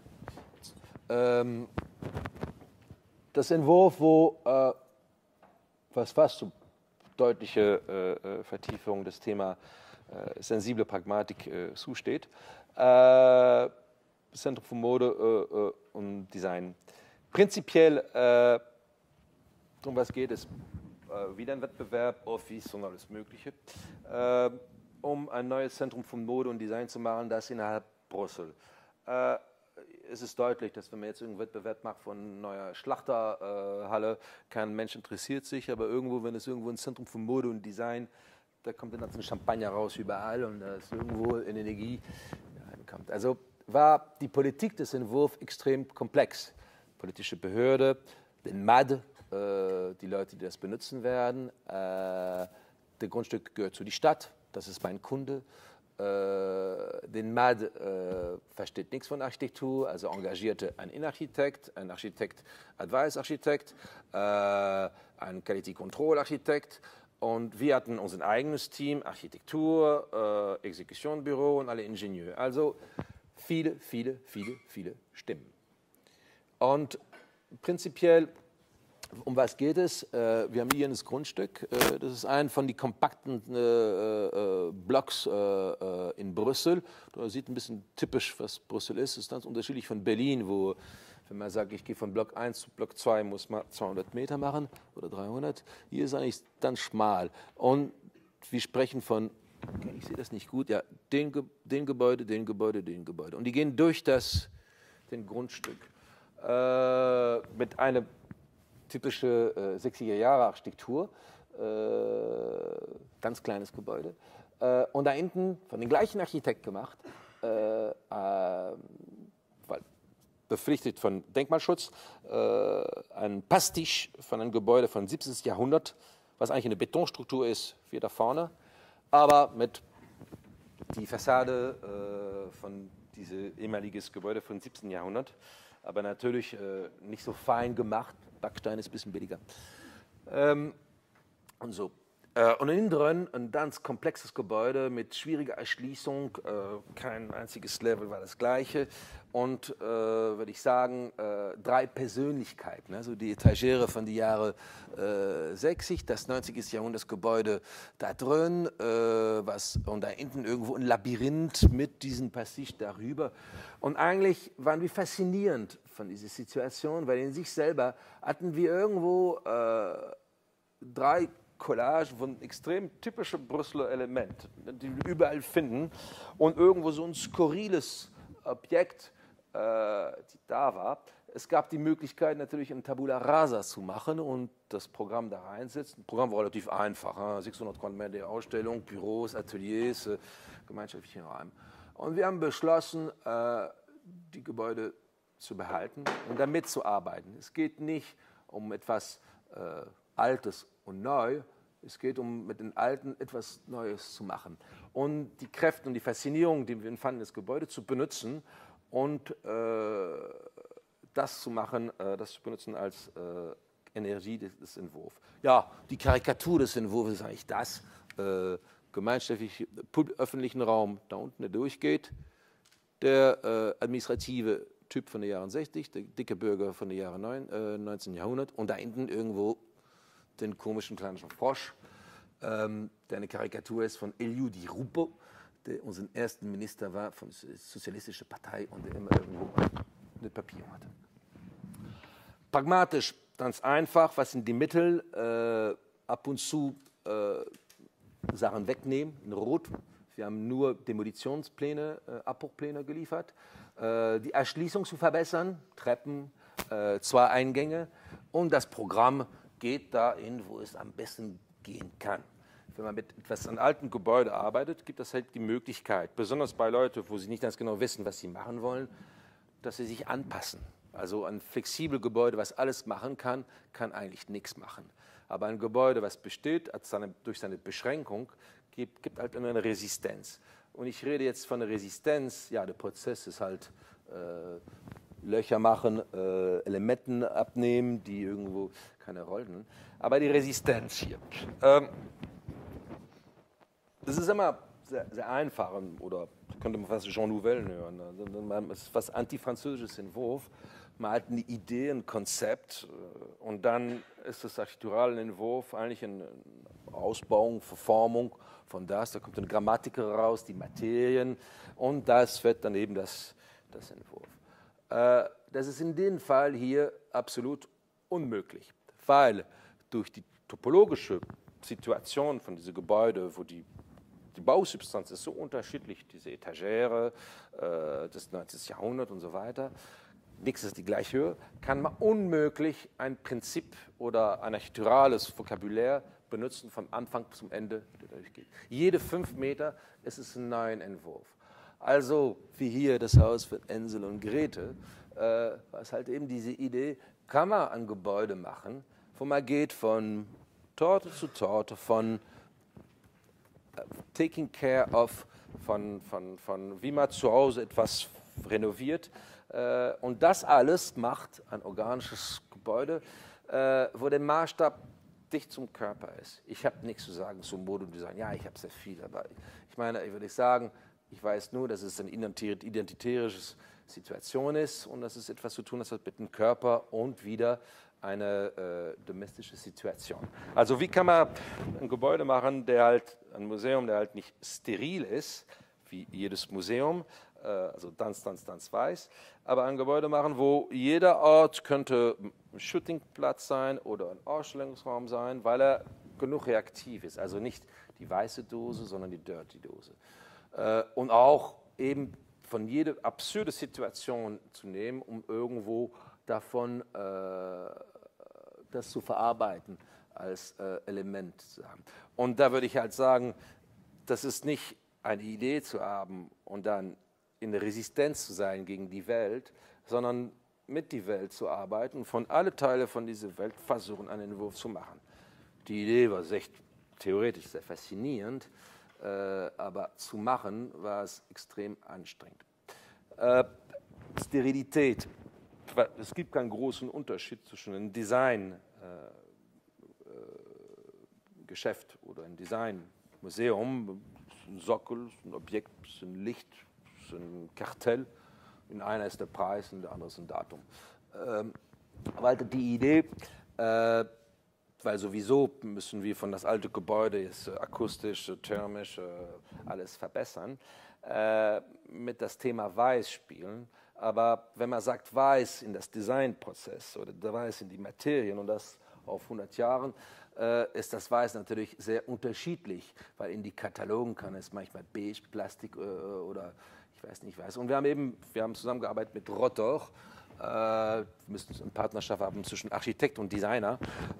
Das Entwurf, wo was fast so deutliche Vertiefung des Thema sensible Pragmatik zusteht. Zentrum für Mode und Design. Prinzipiell, um was geht es? Wieder ein Wettbewerb, Office und alles Mögliche, um ein neues Zentrum für Mode und Design zu machen, das innerhalb Brüssel. Es ist deutlich, dass wenn man jetzt irgendeinen Wettbewerb macht von neuer Schlachterhalle, kein Mensch interessiert sich, aber irgendwo, wenn es irgendwo ein Zentrum für Mode und Design, da kommt dann ein Champagner raus überall und da ist irgendwo in Energie reinkommt. Also war die Politik des Entwurfs extrem komplex. Politische Behörde, den MAD, die Leute, die das benutzen werden. Das Grundstück gehört zu die Stadt, das ist mein Kunde. Den MAD versteht nichts von Architektur, also engagierte einen Innenarchitekt, einen Architekt-Advice-Architekt, einen Quality-Control-Architekt. Und wir hatten unser eigenes Team, Architektur, Exekutionbüro und alle Ingenieure. Also viele Stimmen. Und prinzipiell, um was geht es? Wir haben hier ein Grundstück. Das ist ein von den kompakten Blocks in Brüssel. Da sieht ein bisschen typisch, was Brüssel ist. Es ist ganz unterschiedlich von Berlin, wo, wenn man sagt, ich gehe von Block 1 zu Block 2, muss man 200 Meter machen oder 300. Hier ist eigentlich ganz schmal. Und wir sprechen von, okay, ich sehe das nicht gut, ja, den Gebäude. Und die gehen durch den Grundstück mit einer typische 60er-Jahre-Architektur, ganz kleines Gebäude. Und da hinten von dem gleichen Architekt gemacht, bepflichtet von Denkmalschutz, ein Pastiche von einem Gebäude von 17. Jahrhundert, was eigentlich eine Betonstruktur ist, wie da vorne, aber mit die Fassade von diesem ehemaliges Gebäude von 17. Jahrhundert, aber natürlich nicht so fein gemacht. Backstein ist ein bisschen billiger. Und so. Und innen drin ein ganz komplexes Gebäude mit schwieriger Erschließung, kein einziges Level war das gleiche und würde ich sagen, 3 Persönlichkeiten, also die Etagere von den Jahren 60, das 90. Jahrhundertsgebäude da drin, und da hinten irgendwo ein Labyrinth mit diesem Passage darüber. Und eigentlich waren wir faszinierend von dieser Situation, weil in sich selber hatten wir irgendwo 3 Collage von extrem typischen Brüsseler Elementen, die wir überall finden und irgendwo so ein skurriles Objekt, die da war. Es gab die Möglichkeit natürlich ein Tabula Rasa zu machen und das Programm da reinsetzen. Das Programm war relativ einfach, 600 Quadratmeter Ausstellung, Büros, Ateliers, gemeinschaftlichen Räume. Und wir haben beschlossen, die Gebäude zu behalten und damit zu arbeiten. Es geht nicht um etwas Altes und neu. Es geht um mit den Alten etwas Neues zu machen. Und die Kräfte und die Faszinierung, die wir empfanden, das Gebäude zu benutzen und das zu machen, das zu benutzen als Energie des Entwurfs. Ja, die Karikatur des Entwurfs ist eigentlich das. Gemeinschaftlich öffentlichen Raum da unten, der durchgeht. Der administrative Typ von den Jahren 60, der dicke Bürger von den Jahren 19. Jahrhundert und da hinten irgendwo den komischen kleinen Frosch, der eine Karikatur ist von Eliud Di Rupo, der unseren ersten Minister war von der Sozialistischen Partei und der immer irgendwo eine Papier hatte. Pragmatisch, ganz einfach, was sind die Mittel? Ab und zu Sachen wegnehmen, in Rot. Wir haben nur Demolitionspläne, Abbruchpläne geliefert. Die Erschließung zu verbessern, Treppen, 2 Eingänge und das Programm geht dahin, wo es am besten gehen kann. Wenn man mit etwas an alten Gebäuden arbeitet, gibt es halt die Möglichkeit, besonders bei Leuten, wo sie nicht ganz genau wissen, was sie machen wollen, dass sie sich anpassen. Also ein flexibles Gebäude, was alles machen kann, kann eigentlich nichts machen. Aber ein Gebäude, was besteht durch seine Beschränkung, gibt halt eine Resistenz. Und ich rede jetzt von der Resistenz, ja, der Prozess ist halt Löcher machen, Elementen abnehmen, die irgendwo keine Rolle spielen. Aber die Resistenz hier. Das ist immer sehr, sehr einfach, oder könnte man fast Jean Nouvel hören. Es ist was antifranzösisches Entwurf. Man hat eine Idee, ein Konzept und dann ist das architekturale Entwurf eigentlich eine Ausbauung, Verformung von das. Da kommt eine Grammatik raus, die Materien und das wird dann eben das Entwurf. Das ist in dem Fall hier absolut unmöglich, weil durch die topologische Situation von diesem Gebäude, wo die Bausubstanz ist so unterschiedlich, diese Etagere des 19. Jahrhunderts und so weiter, nichts ist die gleiche Höhe, kann man unmöglich ein Prinzip oder ein architekturales Vokabular benutzen vom Anfang zum Ende, der durchgeht. Jede 5 Meter ist es ein neuer Entwurf. Also, wie hier das Haus von Ensel und Grete, was halt eben diese Idee, kann man ein Gebäude machen, wo man geht von Torte zu Torte, von taking care of, von wie man zu Hause etwas renoviert. Und das alles macht ein organisches Gebäude, wo der Maßstab dicht zum Körper ist. Ich habe nichts zu sagen zum Modedesign. Ja, ich habe sehr viel, aber ich meine, ich würde sagen, ich weiß nur, dass es eine identitäre Situation ist und dass es etwas zu tun hat mit dem Körper und wieder eine domestische Situation. Also wie kann man ein Gebäude machen, ein Museum, der halt nicht steril ist, wie jedes Museum, also ganz weiß, aber ein Gebäude machen, wo jeder Ort könnte ein Shootingplatz sein oder ein Ausstellungsraum sein, weil er genug reaktiv ist. Also nicht die weiße Dose, sondern die Dirty Dose. Und auch eben von jeder absurde Situation zu nehmen, um irgendwo davon das zu verarbeiten als Element zu haben. Und da würde ich halt sagen, das ist nicht eine Idee zu haben und dann in der Resistenz zu sein gegen die Welt, sondern mit der Welt zu arbeiten und von alle Teile von dieser Welt versuchen, einen Entwurf zu machen. Die Idee war echt theoretisch sehr faszinierend, aber zu machen war es extrem anstrengend. Sterilität. Es gibt keinen großen Unterschied zwischen einem Design Geschäft oder ein Design, Museum, ein Sockel, ein Objekt, ein Licht, ein Kartell. In einer ist der Preis, in der anderen ist ein Datum. Aber halt die Idee, weil sowieso müssen wir von das alte Gebäude jetzt akustisch, thermisch alles verbessern, mit das Thema Weiß spielen. Aber wenn man sagt Weiß in das Designprozess oder Weiß in die Materien und das auf 100 Jahren, ist das Weiß natürlich sehr unterschiedlich, weil in die Katalogen kann es manchmal beige, Plastik oder ich weiß nicht was. Und wir haben zusammengearbeitet mit Rotor. Wir müssen eine Partnerschaft haben zwischen Architekt und Designer.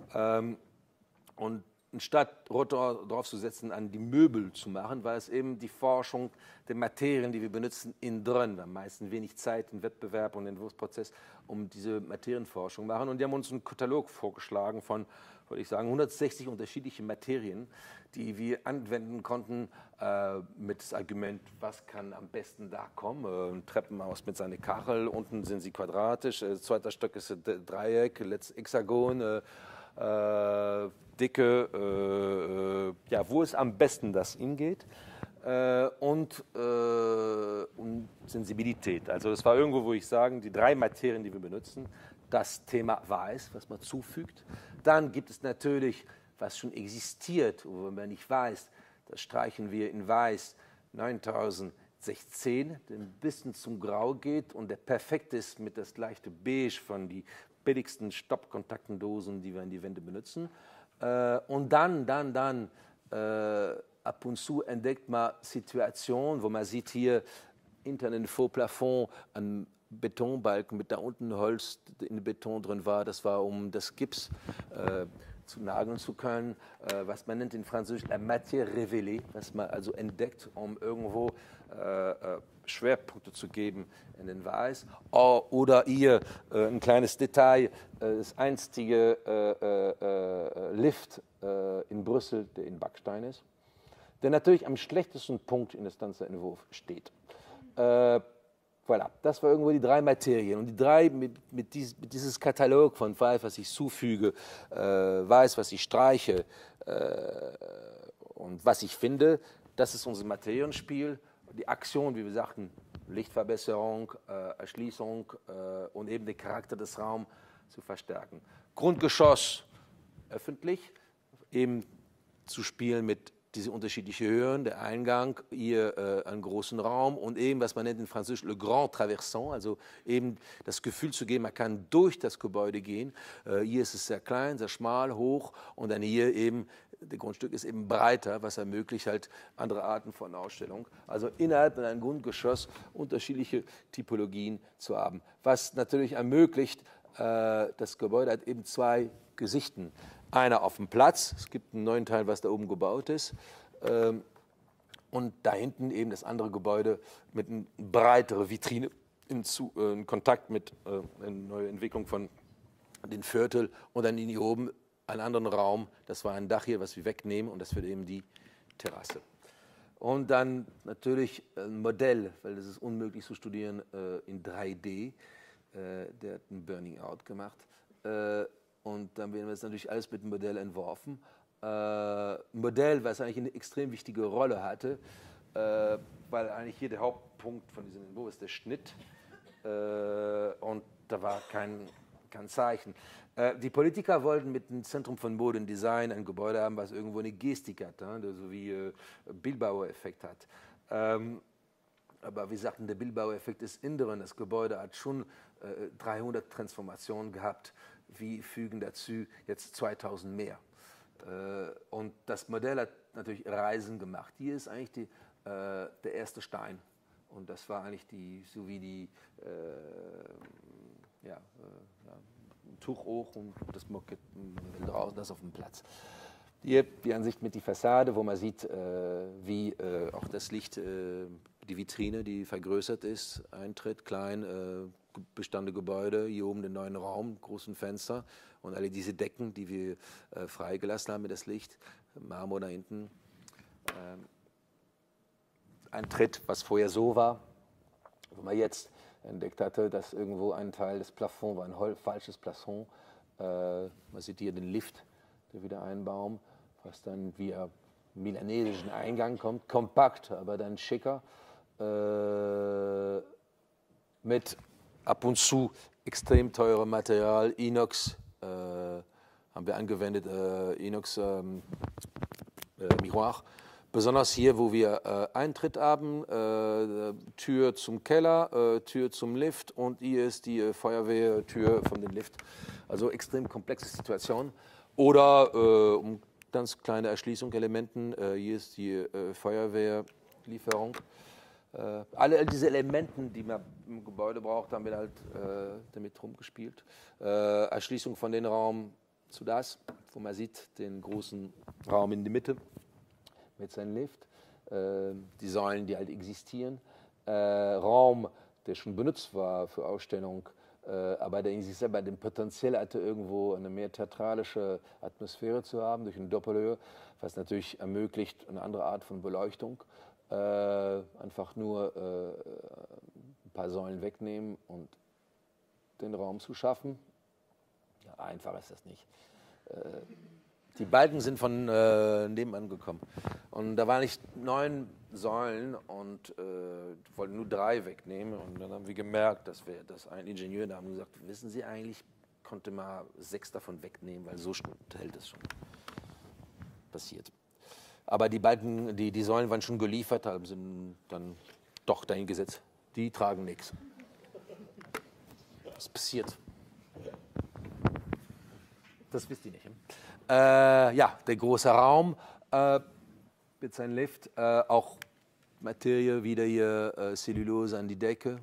Und anstatt Rotor drauf zu setzen, an die Möbel zu machen, war es eben die Forschung der Materien, die wir benutzen, innen drin. Wir haben meistens wenig Zeit im Wettbewerb und Entwurfsprozess, um diese Materienforschung zu machen. Und die haben uns einen Katalog vorgeschlagen von, würde ich sagen, 160 unterschiedliche Materien, die wir anwenden konnten mit dem Argument, was kann am besten da kommen. Ein Treppenhaus mit seiner Kachel, unten sind sie quadratisch, zweiter Stock ist ein Dreieck, letztes Hexagon, Dicke, ja, wo es am besten das hingeht und Sensibilität. Also das war irgendwo, wo ich sagen, die 3 Materien, die wir benutzen, das Thema Weiß, was man zufügt. Dann gibt es natürlich, was schon existiert, wo man nicht weiß, das streichen wir in Weiß 9016, der ein bisschen zum Grau geht und der perfekt ist mit das leichte Beige von die billigsten Stoppkontaktendosen, die wir in die Wände benutzen. Und dann ab und zu entdeckt man Situationen, wo man sieht hier hinter einem Faux-Plafond ein Betonbalken mit da unten Holz in Beton drin war. Das war, um das Gips zu nageln zu können, was man nennt in Französisch la matière révélée, was man also entdeckt, um irgendwo Schwerpunkte zu geben in den Weiß. Oder hier ein kleines Detail, das einstige Lift in Brüssel, der in Backstein ist, der natürlich am schlechtesten Punkt in das ganze Entwurf steht. Voilà, das war irgendwo die 3 Materien. Und die 3 mit dieses Katalog von Weiß, was ich zufüge, Weiß, was ich streiche und was ich finde, das ist unser Materienspiel. Die Aktion, wie wir sagten, Lichtverbesserung, Erschließung und eben den Charakter des Raums zu verstärken. Grundgeschoss öffentlich, eben zu spielen mit diese unterschiedlichen Höhen, der Eingang, hier einen großen Raum und eben, was man nennt in Französisch, le grand traversant, also eben das Gefühl zu geben, man kann durch das Gebäude gehen. Hier ist es sehr klein, sehr schmal, hoch und dann hier eben, das Grundstück ist eben breiter, was ermöglicht halt andere Arten von Ausstellung. Also innerhalb von einem Grundgeschoss unterschiedliche Typologien zu haben, was natürlich ermöglicht, das Gebäude hat eben 2 Gesichten. Einer auf dem Platz, es gibt einen neuen Teil, was da oben gebaut ist, und da hinten eben das andere Gebäude mit einer breiteren Vitrine in Kontakt mit einer neuen Entwicklung von den Viertel und dann hier oben einen anderen Raum, das war ein Dach hier, was wir wegnehmen und das wird eben die Terrasse. Und dann natürlich ein Modell, weil das ist unmöglich zu studieren in 3D, der hat ein Burning Out gemacht. Und dann haben wir das natürlich alles mit dem Modell entworfen. Ein Modell, was eigentlich eine extrem wichtige Rolle hatte, weil eigentlich hier der Hauptpunkt von diesem Entwurf ist der Schnitt. Und da war kein Zeichen. Die Politiker wollten mit dem Zentrum von Mode und Design ein Gebäude haben, was irgendwo eine Gestik hat, so wie Bildbauer-Effekt hat. Aber wie sagten, der Bildbauer-Effekt ist innen drin. Das Gebäude hat schon 300 Transformationen gehabt. Wir fügen dazu jetzt 2000 mehr. Und das Modell hat natürlich Reisen gemacht. Hier ist eigentlich der erste Stein. Und das war eigentlich so wie die ein Tuch hoch und das Mocket draußen, das auf dem Platz. Hier die Ansicht mit der Fassade, wo man sieht, wie auch das Licht, die Vitrine, die vergrößert ist, Eintritt, klein, bestandene Gebäude, hier oben den neuen Raum, großen Fenster und alle diese Decken, die wir freigelassen haben mit das Licht, Marmor da hinten. Ein Tritt, was vorher so war, wo man jetzt entdeckt hatte, dass irgendwo ein Teil des Plafonds war, ein falsches Plafond. Man sieht hier den Lift, der wieder einbauen, was dann via milanesischen Eingang kommt, kompakt, aber dann schicker, mit ab und zu extrem teurem Material, Inox, haben wir angewendet, Inox Miroir. Besonders hier, wo wir Eintritt haben, Tür zum Keller, Tür zum Lift und hier ist die Feuerwehrtür von dem Lift. Also extrem komplexe Situation. Oder um ganz kleine Erschließungselementen, hier ist die Feuerwehrlieferung. Alle diese Elemente, die man im Gebäude braucht, haben wir halt damit rumgespielt. Erschließung von dem Raum zu das, wo man sieht, den großen Raum in der Mitte mit seinem Lift, die Säulen, die halt existieren, Raum, der schon benutzt war für Ausstellung, aber der in sich selber den Potenzial hatte, irgendwo eine mehr theatralische Atmosphäre zu haben, durch eine Doppelhöhe, was natürlich ermöglicht eine andere Art von Beleuchtung. Einfach nur ein paar Säulen wegnehmen und den Raum zu schaffen. Ja, einfach ist das nicht. Die Balken sind von nebenan gekommen. Und da waren nicht 9 Säulen und wollten nur 3 wegnehmen. Und dann haben wir gemerkt, dass ein Ingenieur da haben gesagt, wissen Sie eigentlich, konnte mal 6 davon wegnehmen, weil so hält es schon. Passiert. Aber die Balken, die Säulen waren schon geliefert, sind dann doch dahin gesetzt. Die tragen nichts. Was passiert? Das wisst ihr nicht. Ja, der große Raum mit seinem Lift, auch Materie, wieder hier Cellulose an die Decke,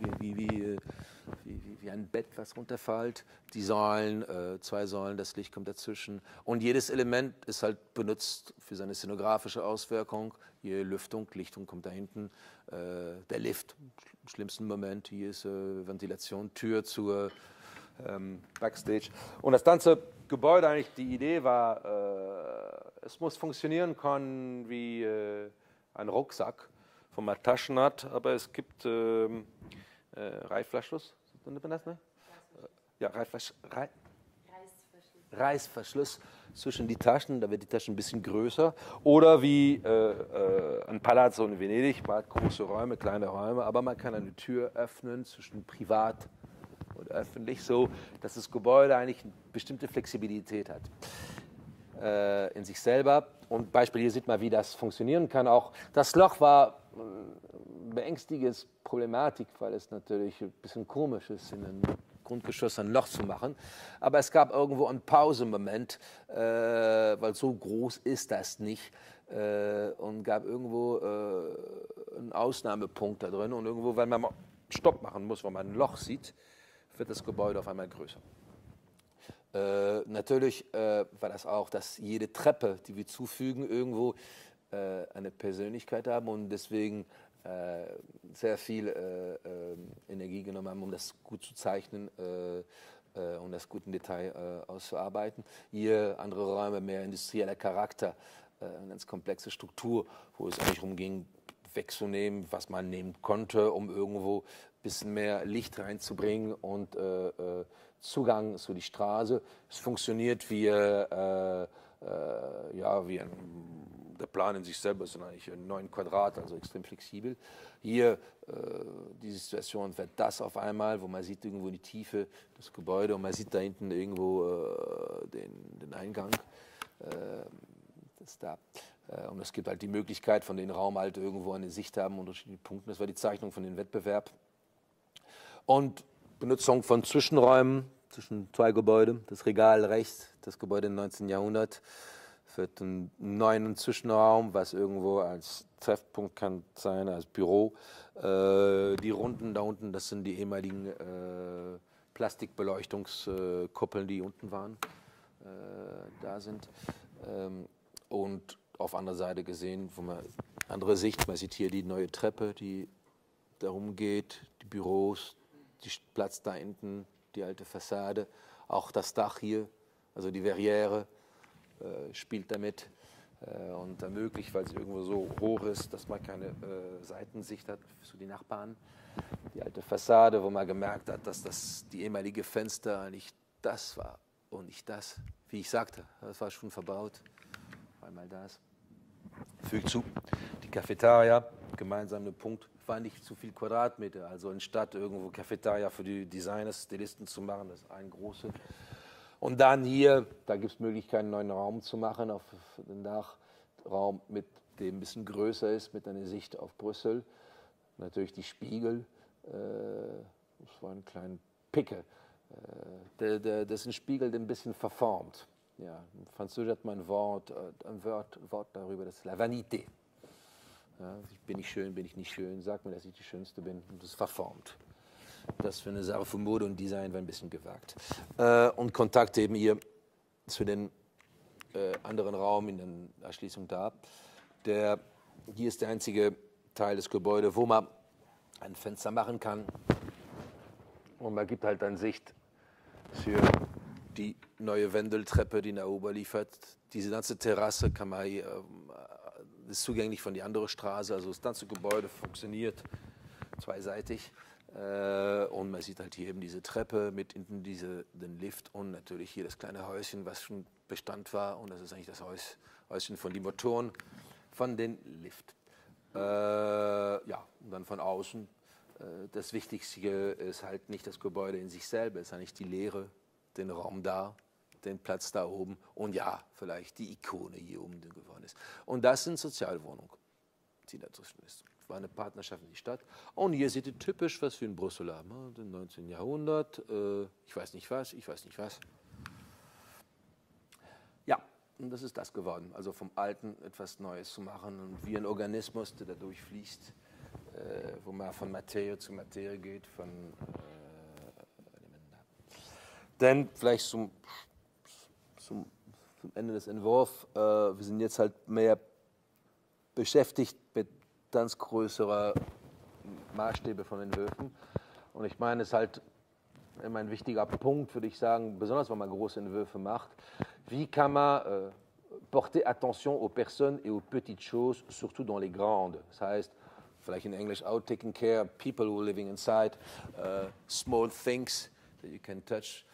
wie ein Bett, was runterfällt. Die Säulen, 2 Säulen, das Licht kommt dazwischen. Und jedes Element ist halt benutzt für seine szenografische Auswirkung. Hier Lüftung, Lichtung kommt da hinten. Der Lift, im schlimmsten Moment. Hier ist Ventilation, Tür zur Backstage. Und das ganze Gebäude, eigentlich die Idee war, es muss funktionieren können wie ein Rucksack, wo man Taschen hat, aber es gibt Reißverschluss. Nennt man das, ne? Ja, Reißverschluss zwischen die Taschen, da wird die Tasche ein bisschen größer. Oder wie ein Palazzo in Venedig, man hat große Räume, kleine Räume, aber man kann eine Tür öffnen zwischen privat und öffentlich, so dass das Gebäude eigentlich eine bestimmte Flexibilität hat in sich selber. Und Beispiel, hier sieht man, wie das funktionieren kann. Auch das Loch war beängstigende Problematik, weil es natürlich ein bisschen komisch ist, in einem Grundgeschoss ein Loch zu machen. Aber es gab irgendwo einen Pausemoment, weil so groß ist das nicht. Und gab irgendwo einen Ausnahmepunkt da drin. Und irgendwo, wenn man mal Stopp machen muss, weil man ein Loch sieht, wird das Gebäude auf einmal größer. Natürlich war das auch, dass jede Treppe, die wir zufügen, irgendwo eine Persönlichkeit haben und deswegen sehr viel Energie genommen haben, um das gut zu zeichnen und das gut im Detail auszuarbeiten. Hier andere Räume, mehr industrieller Charakter, eine ganz komplexe Struktur, wo es eigentlich darum ging, wegzunehmen, was man nehmen konnte, um irgendwo ein bisschen mehr Licht reinzubringen und Zugang zu die Straße. Es funktioniert wie, ja, wie der Plan in sich selber ist eigentlich 9 Quadrat, also extrem flexibel. Hier, diese Situation wird das auf einmal, wo man sieht irgendwo die Tiefe des Gebäudes und man sieht da hinten irgendwo den Eingang. Das ist da. Und es gibt halt die Möglichkeit, von den Raum halt irgendwo eine Sicht haben, unterschiedliche Punkte. Das war die Zeichnung von dem Wettbewerb. Und Benutzung von Zwischenräumen zwischen 2 Gebäuden. Das Regal rechts, das Gebäude im 19. Jahrhundert, für einen neuen Zwischenraum, was irgendwo als Treffpunkt kann sein, als Büro. Die Runden da unten, das sind die ehemaligen Plastikbeleuchtungskuppeln, die unten waren, da sind. Und auf anderer Seite gesehen, wo man andere Sicht, man sieht hier die neue Treppe, die darum geht, die Büros, die Platz da hinten, die alte Fassade, auch das Dach hier, also die Verriere spielt damit und ermöglicht, weil es irgendwo so hoch ist, dass man keine Seitensicht hat für die Nachbarn. Die alte Fassade, wo man gemerkt hat, dass das die ehemalige Fenster nicht das war und nicht das, wie ich sagte, das war schon verbaut. einmal das. Fügt zu, die Cafeteria, gemeinsamer Punkt, war nicht zu viel Quadratmeter. Also anstatt irgendwo Cafeteria für die Designers, Stilisten zu machen, das ist ein große. Und dann hier, da gibt es Möglichkeiten, einen neuen Raum zu machen, auf den Dachraum, mit dem ein bisschen größer ist, mit einer Sicht auf Brüssel. Natürlich die Spiegel, das war ein kleiner Picke. Das ist ein Spiegel, der ein bisschen verformt. Ja, im Französisch hat man ein Wort darüber, das ist la vanité. Ja, bin ich schön, bin ich nicht schön, sag mir, dass ich die Schönste bin, und das ist verformt. Das für eine Sache von Mode und Design war ein bisschen gewagt. Und Kontakt eben hier zu den anderen Raum in der Erschließung da. Hier ist der einzige Teil des Gebäudes, wo man ein Fenster machen kann. Und man gibt halt dann Sicht für die neue Wendeltreppe, die nach oben liefert. Diese ganze Terrasse kann man ist zugänglich von der anderen Straße. Also das ganze Gebäude funktioniert zweiseitig. Und man sieht halt hier eben diese Treppe mit hinten den Lift und natürlich hier das kleine Häuschen, was schon Bestand war. Und das ist eigentlich das Häuschen von den Motoren von den Lift. Ja, und dann von außen. Das Wichtigste ist halt nicht das Gebäude in sich selber, es ist eigentlich die Leere, den Raum da, den Platz da oben und ja, vielleicht die Ikone hier oben, die geworden ist. Und das sind Sozialwohnungen, die dazwischen ist. Es war eine Partnerschaft in die Stadt. Und hier seht ihr typisch, was wir in Brüssel haben. Im 19. Jahrhundert, ich weiß nicht was. Ja, und das ist das geworden. Also vom Alten etwas Neues zu machen und wie ein Organismus, der da durchfließt, wo man von Materie zu Materie geht, Denn vielleicht zum Ende des Entwurfs, wir sind jetzt halt mehr beschäftigt mit ganz größerer Maßstäbe von Entwürfen. Und ich meine, es ist halt immer ein wichtiger Punkt, würde ich sagen, besonders wenn man große Entwürfe macht. Wie kann man porter attention aux personnes et aux petites choses, surtout dans les grandes. Das heißt, vielleicht in Englisch, out taking care of people who are living inside, small things that you can touch,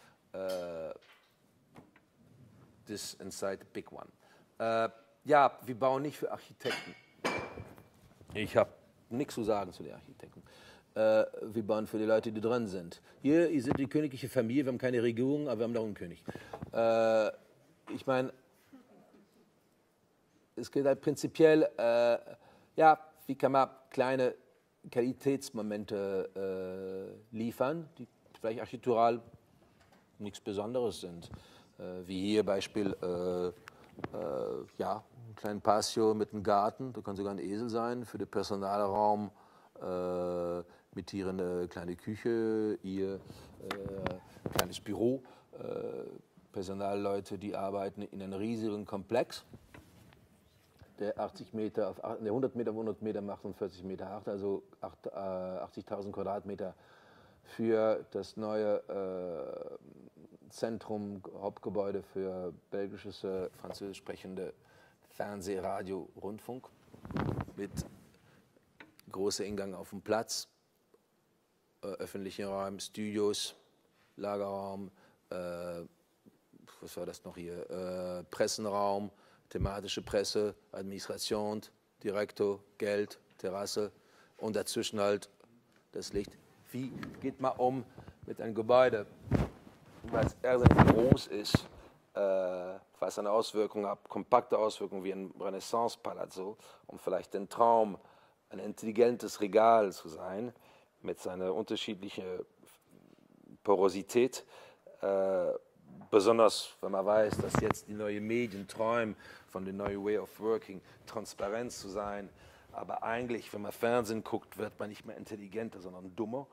this inside the big one. Ja, wir bauen nicht für Architekten. Ich habe nichts zu sagen zu den Architekten. Wir bauen für die Leute, die dran sind. Hier sind die königliche Familie, wir haben keine Regierung, aber wir haben doch einen König. Ich meine, es geht halt prinzipiell, ja, wie kann man kleine Qualitätsmomente liefern, die vielleicht architektural nichts Besonderes sind. Wie hier Beispiel, ja, einen kleinen Patio mit einem Garten, da kann sogar ein Esel sein, für den Personalraum, mit hier eine kleine Küche, hier ein kleines Büro, Personalleute, die arbeiten in einem riesigen Komplex, der 100 Meter auf 100 Meter macht und 40 Meter 8, also 80.000 Quadratmeter für das neue Zentrum, Hauptgebäude für belgisches, französisch sprechende Fernseh, Radio, Rundfunk mit großer Eingang auf dem Platz, öffentlichen Raum, Studios, Lagerraum, was war das noch hier, Pressenraum, thematische Presse, Administration, Direktor, Geld, Terrasse und dazwischen halt das Licht. Wie geht man um mit einem Gebäude, was relativ groß ist, was eine Auswirkung hat, kompakte Auswirkungen wie ein Renaissance-Palazzo, um vielleicht den Traum, ein intelligentes Regal zu sein, mit seiner unterschiedlichen Porosität, besonders wenn man weiß, dass jetzt die neuen Medien träumen von der neuen Way of Working, transparent zu sein, aber eigentlich, wenn man Fernsehen guckt, wird man nicht mehr intelligenter, sondern dummer.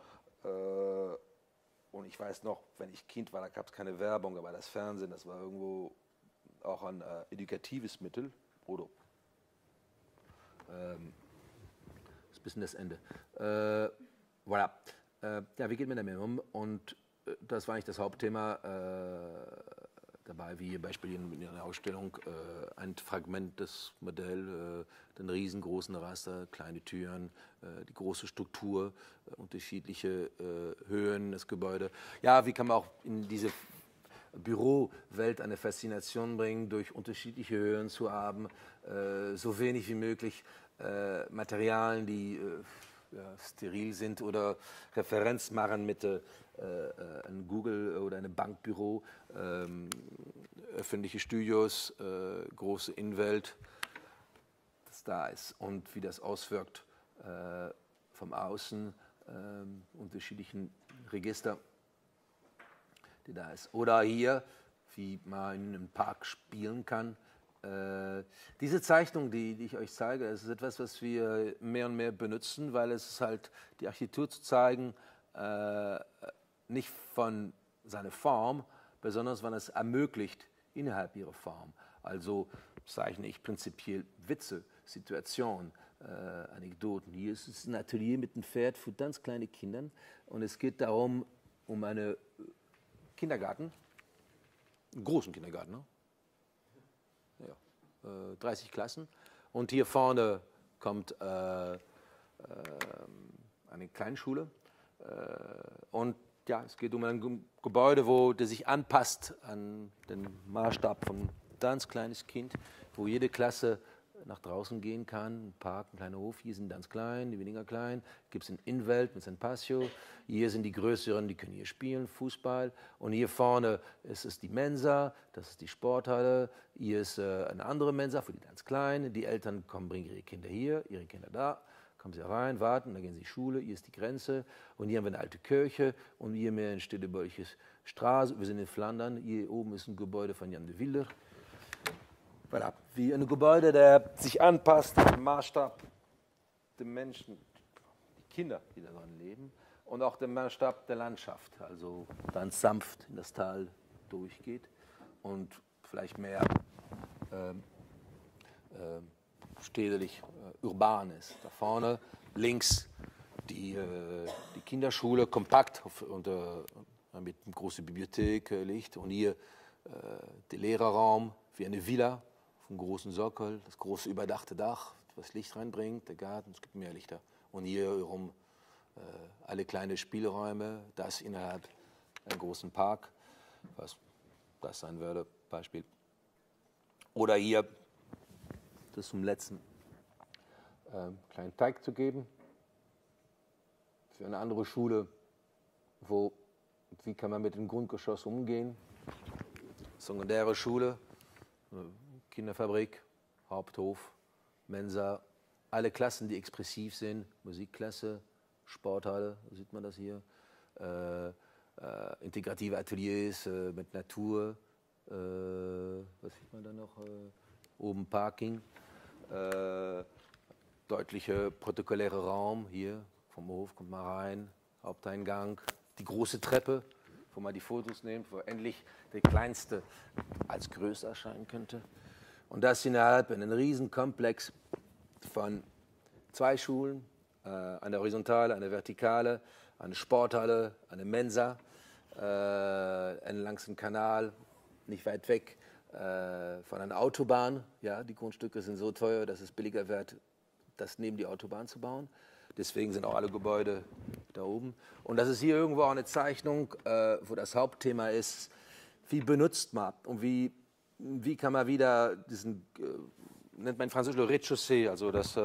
Und ich weiß noch, wenn ich Kind war, da gab es keine Werbung, aber das Fernsehen, das war irgendwo auch ein edukatives Mittel. Oder das ist ein bisschen das Ende. Voilà. Ja, wie geht man damit um? Und das war eigentlich das Hauptthema dabei, wie Beispiel in einer Ausstellung, ein Fragment des Modells, den riesengroßen Raster, kleine Türen, die große Struktur, unterschiedliche Höhen des Gebäudes. Ja, wie kann man auch in diese Bürowelt eine Faszination bringen, durch unterschiedliche Höhen zu haben, so wenig wie möglich Materialien, die steril sind oder Referenz machen mit einem Google oder einem Bankbüro, öffentliche Studios, große Innenwelt, das da ist und wie das auswirkt vom Außen, unterschiedlichen Register, die da ist. Oder hier, wie man in einem Park spielen kann. Diese Zeichnung, die ich euch zeige, das ist etwas, was wir mehr und mehr benutzen, weil es ist halt die Architektur zu zeigen, nicht von seiner Form, besonders wenn es ermöglicht innerhalb ihrer Form. Also zeichne ich prinzipiell Witze, Situationen, Anekdoten. Hier ist es ein Atelier mit einem Pferd für ganz kleine Kinder und es geht darum, um einen Kindergarten, einen großen Kindergarten, ne? Ja, 30 Klassen. Und hier vorne kommt eine Kleinschule. Und ja, es geht um ein Gebäude, der sich anpasst an den Maßstab von einem ganz kleines Kind, wo jede Klasse nach draußen gehen kann, ein Park, ein kleiner Hof. Hier sind ganz klein, die weniger klein. Gibt es eine Innenwelt mit San Pasio. Hier sind die größeren, die können hier spielen, Fußball. Und hier vorne ist es die Mensa, das ist die Sporthalle. Hier ist eine andere Mensa für die ganz Kleinen. Die Eltern kommen, bringen ihre Kinder hier, ihre Kinder da. Kommen sie rein, warten, dann gehen sie in die Schule. Hier ist die Grenze. Und hier haben wir eine alte Kirche. Und hier mehr eine städtebauliche Straße. Wir sind in Flandern. Hier oben ist ein Gebäude von Jan de Wilder. Voilà. Wie ein Gebäude, der sich anpasst an den Maßstab der Menschen, die Kinder, die daran leben, und auch den Maßstab der Landschaft, also ganz sanft in das Tal durchgeht und vielleicht mehr städtlich, urban ist. Da vorne links die Kinderschule, kompakt mit einer großen Bibliothek liegt und hier der Lehrerraum wie eine Villa. Einen großen Sockel, das große überdachte Dach, was Licht reinbringt, der Garten, es gibt mehr Lichter. Und hier herum alle kleine Spielräume, das innerhalb einem großen Park, was das sein würde, Beispiel. Oder hier, das zum letzten kleinen Teig zu geben, für eine andere Schule, wie kann man mit dem Grundgeschoss umgehen, sekundäre Schule, Kinderfabrik, Haupthof, Mensa, alle Klassen, die expressiv sind, Musikklasse, Sporthalle, sieht man das hier, integrative Ateliers mit Natur, was sieht man da noch, oben Parking, deutliche protokolläre Raum, hier vom Hof kommt man rein, Haupteingang, die große Treppe, wo man die Fotos nimmt, wo endlich der kleinste als größer erscheinen könnte. Und das innerhalb einem Riesenkomplex von 2 Schulen, eine horizontale, eine vertikale, eine Sporthalle, eine Mensa, entlang dem Kanal, nicht weit weg von einer Autobahn. Ja, die Grundstücke sind so teuer, dass es billiger wird, das neben die Autobahn zu bauen. Deswegen sind auch alle Gebäude da oben. Und das ist hier irgendwo auch eine Zeichnung, wo das Hauptthema ist, wie benutzt man und wie kann man wieder diesen, nennt man in Französisch le rez-de-chaussée, also das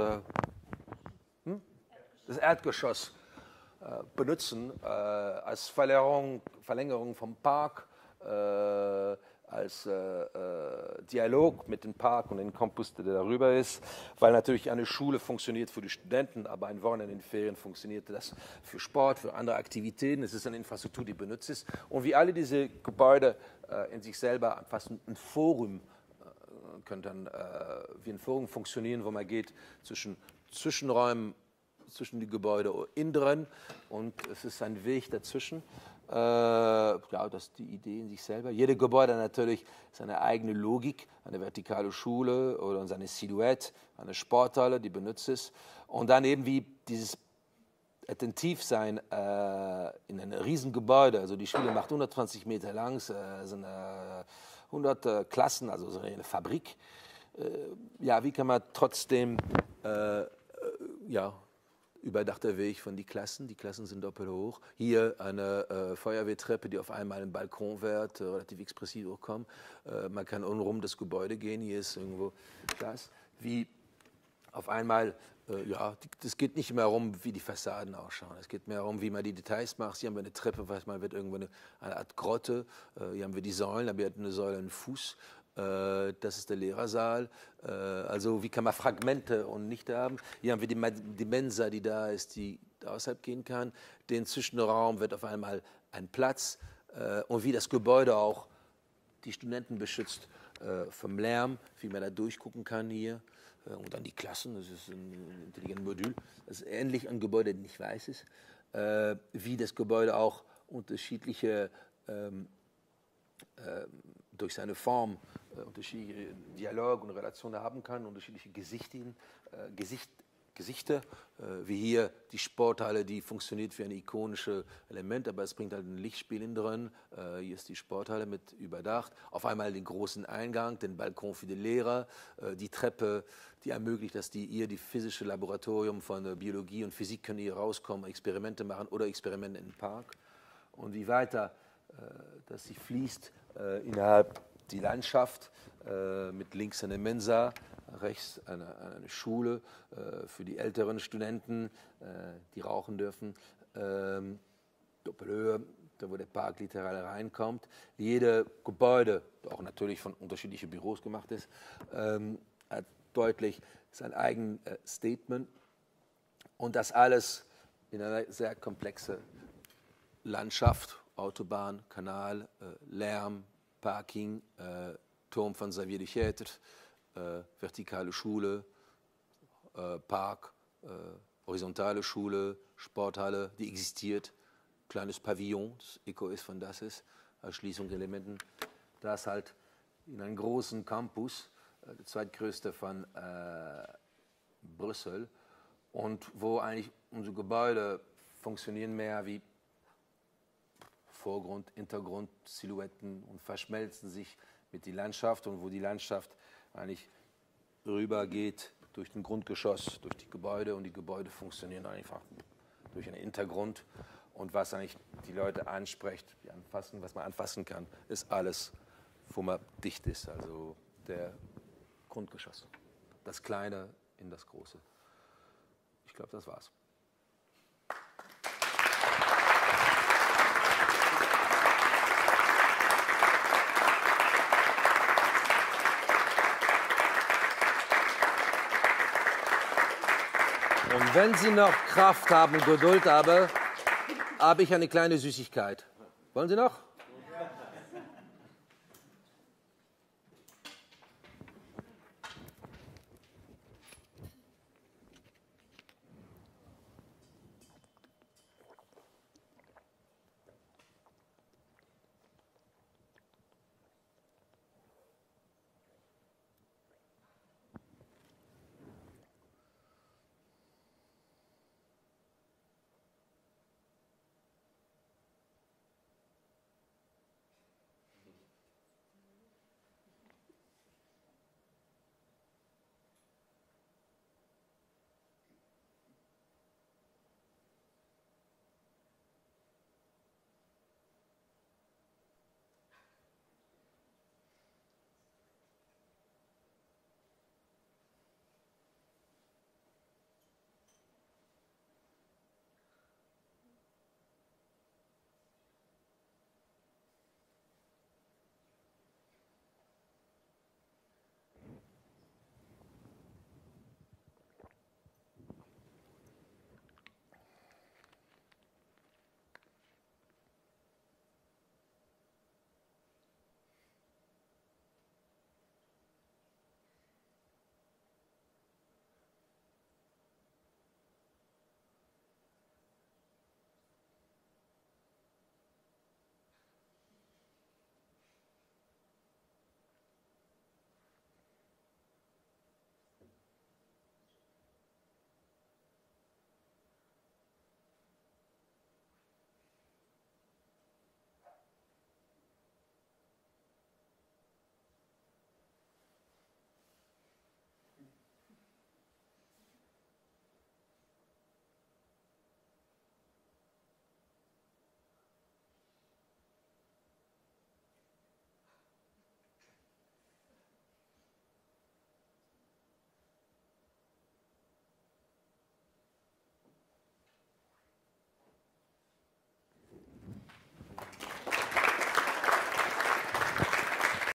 Erdgeschoss benutzen als Verlängerung vom Park, als Dialog mit dem Park und dem Campus, der darüber ist, weil natürlich eine Schule funktioniert für die Studenten, aber ein Wochenende in den Ferien funktioniert das für Sport, für andere Aktivitäten. Es ist eine Infrastruktur, die benutzt ist. Und wie alle diese Gebäude in sich selber fast ein Forum könnten, wie ein Forum funktionieren, wo man geht zwischen Zwischenräumen, zwischen die Gebäude innen drin und es ist ein Weg dazwischen. Ja, das ist die Idee in sich selber. Jede Gebäude natürlich seine eigene Logik, eine vertikale Schule oder seine Silhouette, eine Sporthalle, die benutzt ist. Und dann eben wie dieses Attentivsein in einem Riesengebäude, also die Schule macht 120 Meter lang, sind 100 Klassen, also so eine Fabrik. Ja, wie kann man trotzdem ja, überdachter Weg von die Klassen sind doppelt hoch. Hier eine Feuerwehrtreppe, die auf einmal ein Balkon wird, relativ expressiv hochkommt. Man kann untenrum das Gebäude gehen, hier ist irgendwo das. Wie auf einmal, es geht nicht mehr darum, wie die Fassaden ausschauen. Es geht mehr darum, wie man die Details macht. Hier haben wir eine Treppe, man wird irgendwo eine Art Grotte. Hier haben wir die Säulen, da wird eine Säule ein Fuß. Das ist der Lehrersaal. Also wie kann man Fragmente und nicht haben. Hier haben wir die Mensa, die da ist, die außerhalb gehen kann. Den Zwischenraum wird auf einmal ein Platz. Und wie das Gebäude auch die Studenten beschützt vom Lärm, wie man da durchgucken kann hier. Und dann die Klassen, das ist ein intelligentes Modul. Das ist ähnlich ein Gebäude, das nicht weiß ist. Wie das Gebäude auch unterschiedliche, durch seine Form, unterschiedliche Dialog und Relationen haben kann, unterschiedliche Gesichter, wie hier die Sporthalle, die funktioniert wie ein ikonisches Element, aber es bringt halt ein Lichtspiel innen drin. Hier ist die Sporthalle mit überdacht. Auf einmal den großen Eingang, den Balkon für die Lehrer, die Treppe, die ermöglicht, dass die physische Laboratorium von Biologie und Physik können hier rauskommen, Experimente machen oder Experimente im Park. Und wie weiter, dass sie fließt innerhalb die Landschaft mit links eine Mensa, rechts eine Schule für die älteren Studenten, die rauchen dürfen. Doppelhöhe, da wo der Park literal reinkommt. Jede Gebäude, auch natürlich von unterschiedlichen Büros gemacht ist, hat deutlich sein eigenes Statement. Und das alles in einer sehr komplexen Landschaft, Autobahn, Kanal, Lärm, Parking, Turm von Xavier de Chêtre, vertikale Schule, Park, horizontale Schule, Sporthalle, die existiert, kleines Pavillon, das Eco ist von das ist, Erschließungselementen, das halt in einem großen Campus, der zweitgrößte von Brüssel, und wo eigentlich unsere Gebäude funktionieren mehr wie Vorgrund, Hintergrund, Silhouetten und verschmelzen sich mit der Landschaft, und wo die Landschaft eigentlich rübergeht durch den Grundgeschoss, durch die Gebäude, und die Gebäude funktionieren einfach durch einen Hintergrund, und was eigentlich die Leute anspricht, was man anfassen kann, ist alles, wo man dicht ist, also der Grundgeschoss. Das Kleine in das Große. Ich glaube, das war's. Und wenn Sie noch Kraft haben und Geduld haben, habe ich eine kleine Süßigkeit. Wollen Sie noch?